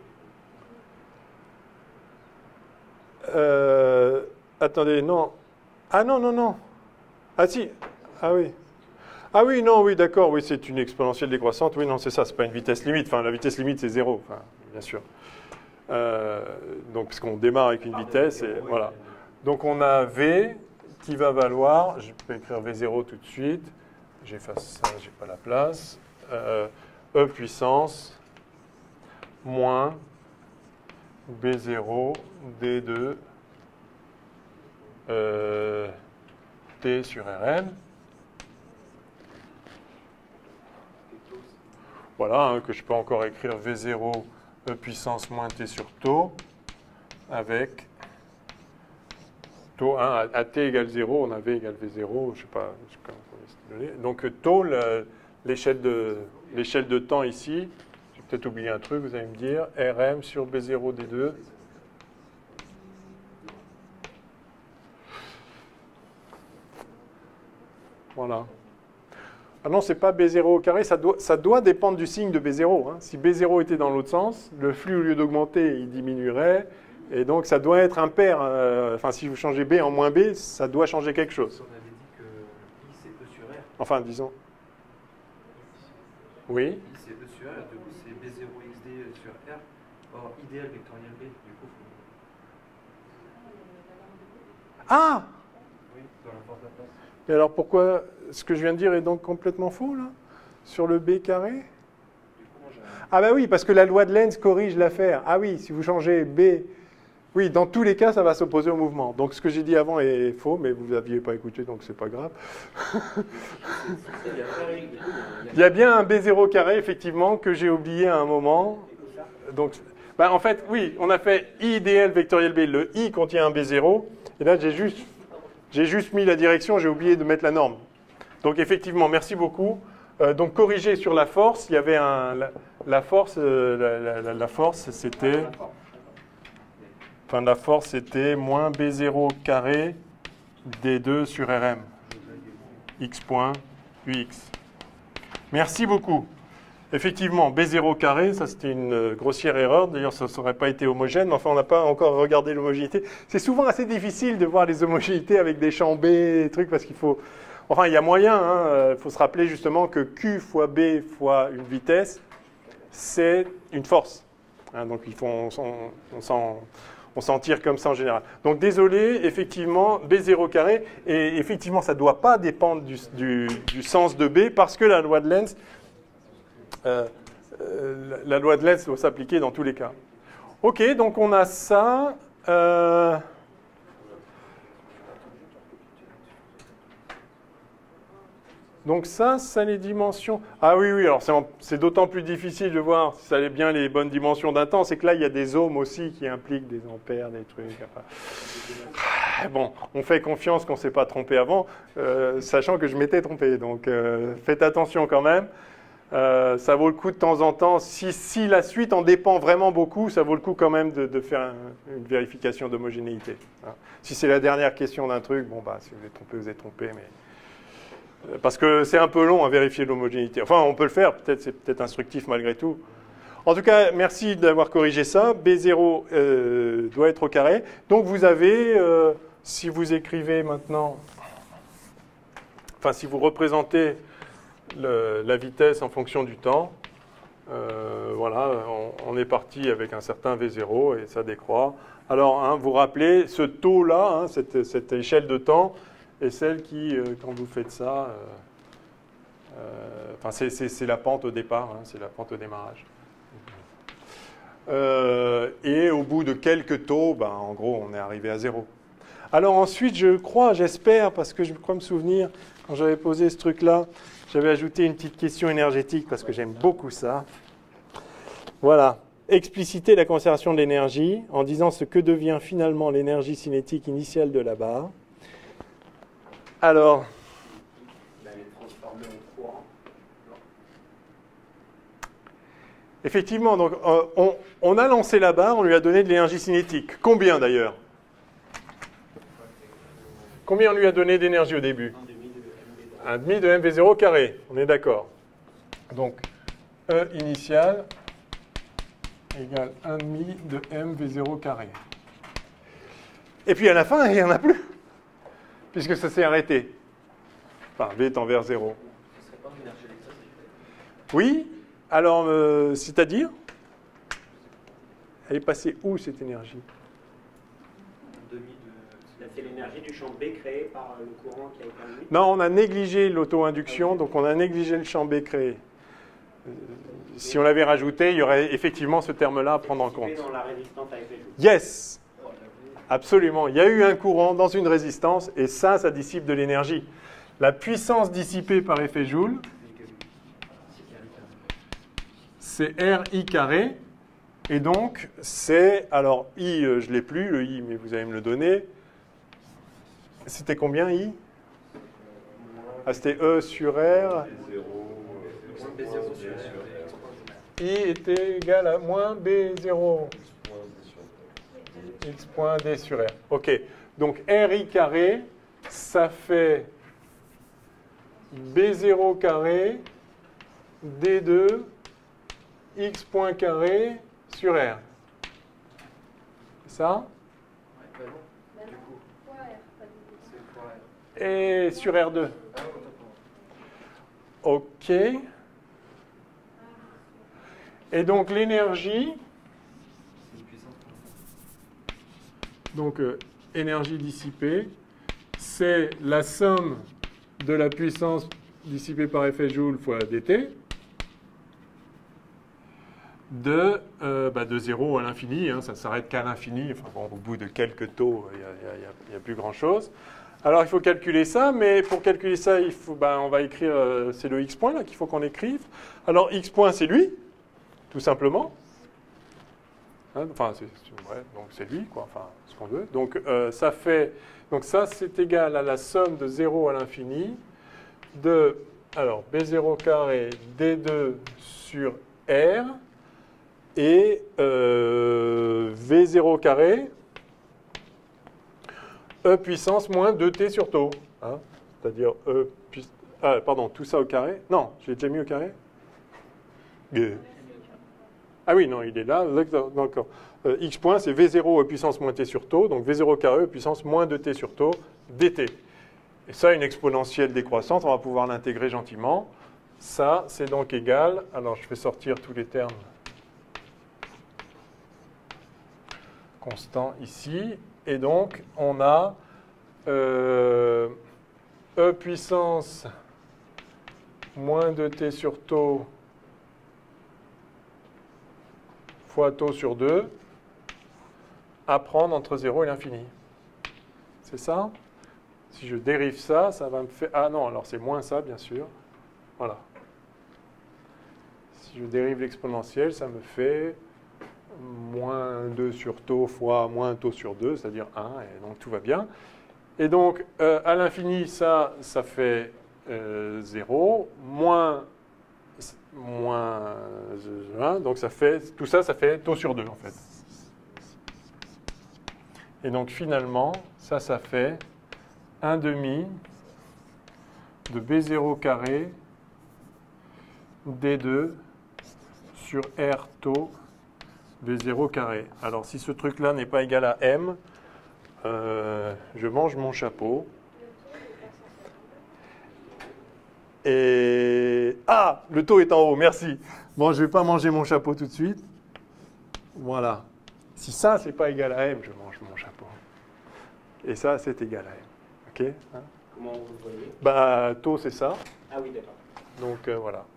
Euh, attendez, non. Ah non, non, non. Ah si. Ah oui. Ah oui, non, oui, d'accord. Oui, c'est une exponentielle décroissante. Oui, non, c'est ça. C'est pas une vitesse limite. Enfin, la vitesse limite, c'est zéro. Enfin, bien sûr. Euh, donc, parce qu'on démarre avec une vitesse. Et, voilà. Donc, on a V qui va valoir. Je peux écrire V zéro tout de suite. J'efface ça, j'ai pas la place. Euh, E puissance moins B zéro D deux euh, T sur Rn. Voilà, hein, que je peux encore écrire V zéro E puissance moins T sur tau avec tau un à, à T égale zéro, on a V égale V zéro, je ne sais pas, je sais pas comment on va se donner. Donc tau, le- l'échelle de, l'échelle de temps ici, j'ai peut-être oublié un truc, vous allez me dire, Rm sur B zéro D deux. Voilà. Ah non, c'est pas B zéro au carré, ça doit, ça doit dépendre du signe de B zéro. Hein. Si B zéro était dans l'autre sens, le flux, au lieu d'augmenter, il diminuerait. Et donc, ça doit être impair. Euh, enfin, si vous changez B en moins B, ça doit changer quelque chose. On avait dit que I c'est E sur R. Enfin, disons. Oui. I c'est E sur R, du coup c'est B zéro X D sur R. Or, idéal vectoriel B, du coup, faut... Ah! Oui, dans la force de la place. Et alors, pourquoi ce que je viens de dire est donc complètement faux, là? Sur le B carré? Du coup, moi j'ai un... Ah bah oui, parce que la loi de Lenz corrige l'affaire. Ah oui, si vous changez B... Oui, dans tous les cas, ça va s'opposer au mouvement. Donc, ce que j'ai dit avant est faux, mais vous n'aviez pas écouté, donc c'est pas grave. Il y a bien un B zéro carré, effectivement, que j'ai oublié à un moment. Donc, bah, en fait, oui, on a fait I idéal vectoriel B. Le I contient un B zéro. Et là, j'ai juste, j'ai juste mis la direction, j'ai oublié de mettre la norme. Donc, effectivement, merci beaucoup. Euh, donc, corriger sur la force, il y avait un... La, la force, euh, la, la, la force, c'était... Enfin, la force, c'était moins B zéro carré D deux sur R M. X point U X. Merci beaucoup. Effectivement, B zéro carré, ça c'était une grossière erreur. D'ailleurs, ça n'aurait pas été homogène, mais enfin, on n'a pas encore regardé l'homogénéité. C'est souvent assez difficile de voir les homogénéités avec des champs B, des trucs, parce qu'il faut... Enfin, il y a moyen, hein, il faut se rappeler justement que Q fois B fois une vitesse, c'est une force. Hein, donc, il faut, on, on s'en... On s'en tire comme ça en général. Donc désolé, effectivement, B zéro carré, et effectivement, ça ne doit pas dépendre du, du, du sens de B, parce que la loi de Lenz, euh, euh, la loi de Lenz doit s'appliquer dans tous les cas. Ok, donc on a ça. Euh, Donc ça, ça les dimensions. Ah oui, oui, alors c'est d'autant plus difficile de voir si ça est bien les bonnes dimensions d'un temps, c'est que là, il y a des ohms aussi qui impliquent des ampères, des trucs. Enfin, bon, on fait confiance qu'on ne s'est pas trompé avant, euh, sachant que je m'étais trompé. Donc euh, faites attention quand même. Euh, ça vaut le coup de temps en temps, si, si la suite en dépend vraiment beaucoup, ça vaut le coup quand même de, de faire un, une vérification d'homogénéité. Hein. Si c'est la dernière question d'un truc, bon, bah, si vous êtes trompé, vous êtes trompé, mais... Parce que c'est un peu long à vérifier l'homogénéité. Enfin, on peut le faire, peut-être c'est peut-être instructif malgré tout. En tout cas, merci d'avoir corrigé ça. B zéro euh, doit être au carré. Donc vous avez, euh, si vous écrivez maintenant, enfin si vous représentez le, la vitesse en fonction du temps, euh, voilà, on, on est parti avec un certain V zéro et ça décroît. Alors, hein, vous rappelez, ce taux-là, hein, cette, cette échelle de temps, et celle qui, euh, quand vous faites ça, euh, euh, enfin, c'est la pente au départ, hein, c'est la pente au démarrage. Euh, et au bout de quelques taux, ben, en gros, on est arrivé à zéro. Alors ensuite, je crois, j'espère, parce que je crois me souvenir, quand j'avais posé ce truc-là, j'avais ajouté une petite question énergétique, parce que j'aime beaucoup ça. Voilà. Expliciter la conservation de l'énergie en disant ce que devient finalement l'énergie cinétique initiale de la barre. Alors, effectivement, donc, euh, on, on a lancé la barre, on lui a donné de l'énergie cinétique. Combien d'ailleurs? Combien on lui a donné d'énergie au début? Un demi de M V zéro carré, on est d'accord. Donc, E initial égale un demi de M V zéro carré. Et puis à la fin, il n'y en a plus, puisque ça s'est arrêté. Enfin, V tend vers zéro. Ce serait pas une énergie électrique? Oui, alors, euh, c'est-à-dire? Elle est passée où, cette énergie? Un demi de... C'est l'énergie du champ B créé par le courant qui a été induit. Non, on a négligé l'auto-induction, donc on a négligé le champ B créé. Euh, si on l'avait rajouté, il y aurait effectivement ce terme-là à prendre en compte. Dans la résistance à effet joule. Yes! Absolument. Il y a eu un courant dans une résistance, et ça, ça dissipe de l'énergie. La puissance dissipée par effet Joule, c'est R I carré. Et donc, c'est... Alors, I, je ne l'ai plus, le I, mais vous allez me le donner. C'était combien, I? Ah, c'était E sur R. I était égal à moins B zéro. X point D sur R. OK. Donc, R I carré, ça fait B zéro carré, D deux, X point carré sur R. ça. Ouais, bah non, du coup, Fois R, pas de c'est fois R. Et sur R deux. Ah, autant pour moi. OK. Et donc l'énergie, C'est une puissance. donc euh, énergie dissipée, c'est la somme de la puissance dissipée par effet Joule fois dt de, euh, bah de zéro à l'infini. Hein, ça s'arrête qu'à l'infini. Enfin, bon, au bout de quelques taux, il n'y a, a, a plus grand-chose. Alors il faut calculer ça, mais pour calculer ça, il faut, bah, on va écrire, euh, c'est le x point là qu'il faut qu'on écrive. Alors x point c'est lui, tout simplement. Hein, enfin, c'est, ouais, donc c'est lui, quoi, enfin, ce qu'on veut. Donc euh, ça fait, donc ça c'est égal à la somme de zéro à l'infini de, alors b zéro carré d deux sur R et euh, v zéro carré E puissance moins deux t sur tau. Hein, c'est-à-dire E puissance... Ah, pardon, tout ça au carré. Non, je l'ai déjà mis au carré. Euh. Ah oui, non, il est là. D'accord. Euh, x point, c'est v zéro E puissance moins t sur tau. Donc v zéro carré E puissance moins deux t sur tau dt. Et ça, une exponentielle décroissante, on va pouvoir l'intégrer gentiment. Ça, c'est donc égal... Alors, je fais sortir tous les termes constants ici. Et donc, on a euh, E puissance moins deux t sur tau fois tau sur deux à prendre entre zéro et l'infini. C'est ça? Si je dérive ça, ça va me faire... Ah non, alors c'est moins ça, bien sûr. Voilà. Si je dérive l'exponentielle, ça me fait moins deux sur tau fois moins tau sur deux, c'est-à-dire un, et donc tout va bien. Et donc, euh, à l'infini, ça, ça fait euh, zéro, moins, moins un, donc ça fait, tout ça, ça fait tau sur deux, en fait. Et donc, finalement, ça, ça fait un demi de b zéro carré d deux sur R tau v zéro carré. Alors, si ce truc-là n'est pas égal à m, euh, je mange mon chapeau. Et... Ah, le taux est en haut, merci. Bon, je ne vais pas manger mon chapeau tout de suite. Voilà. Si ça, c'est pas égal à m, je mange mon chapeau. Et ça, c'est égal à m. OK, hein? Comment vous le voyez? Bah, taux, c'est ça. Ah oui, d'accord. Donc, euh, voilà.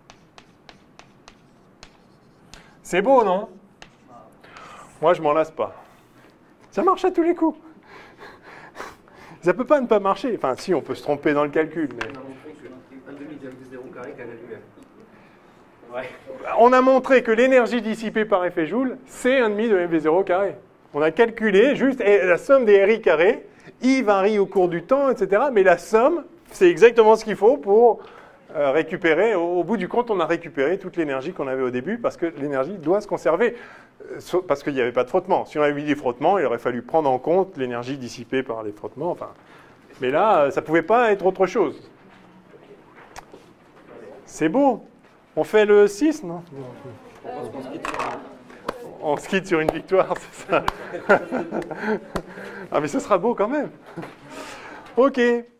C'est beau, non? Moi, je m'en lasse pas. Ça marche à tous les coups. Ça peut pas ne pas marcher. Enfin, si, on peut se tromper dans le calcul. Mais... On a montré que un demi de v zéro carré égale à lui-même. Ouais. On a montré que l'énergie dissipée par effet Joule, c'est un demi de m v zéro carré. On a calculé juste et la somme des R I carrés. I varie au cours du temps, et cetera. Mais la somme, c'est exactement ce qu'il faut pour euh, récupérer. Au, au bout du compte, on a récupéré toute l'énergie qu'on avait au début parce que l'énergie doit se conserver. Euh, parce qu'il n'y avait pas de frottement. Si on avait mis des frottements, il aurait fallu prendre en compte l'énergie dissipée par les frottements. Enfin, mais là, ça ne pouvait pas être autre chose. C'est beau. On fait le six, non? On se quitte sur une victoire, c'est ça. Ah, mais ce sera beau quand même. OK.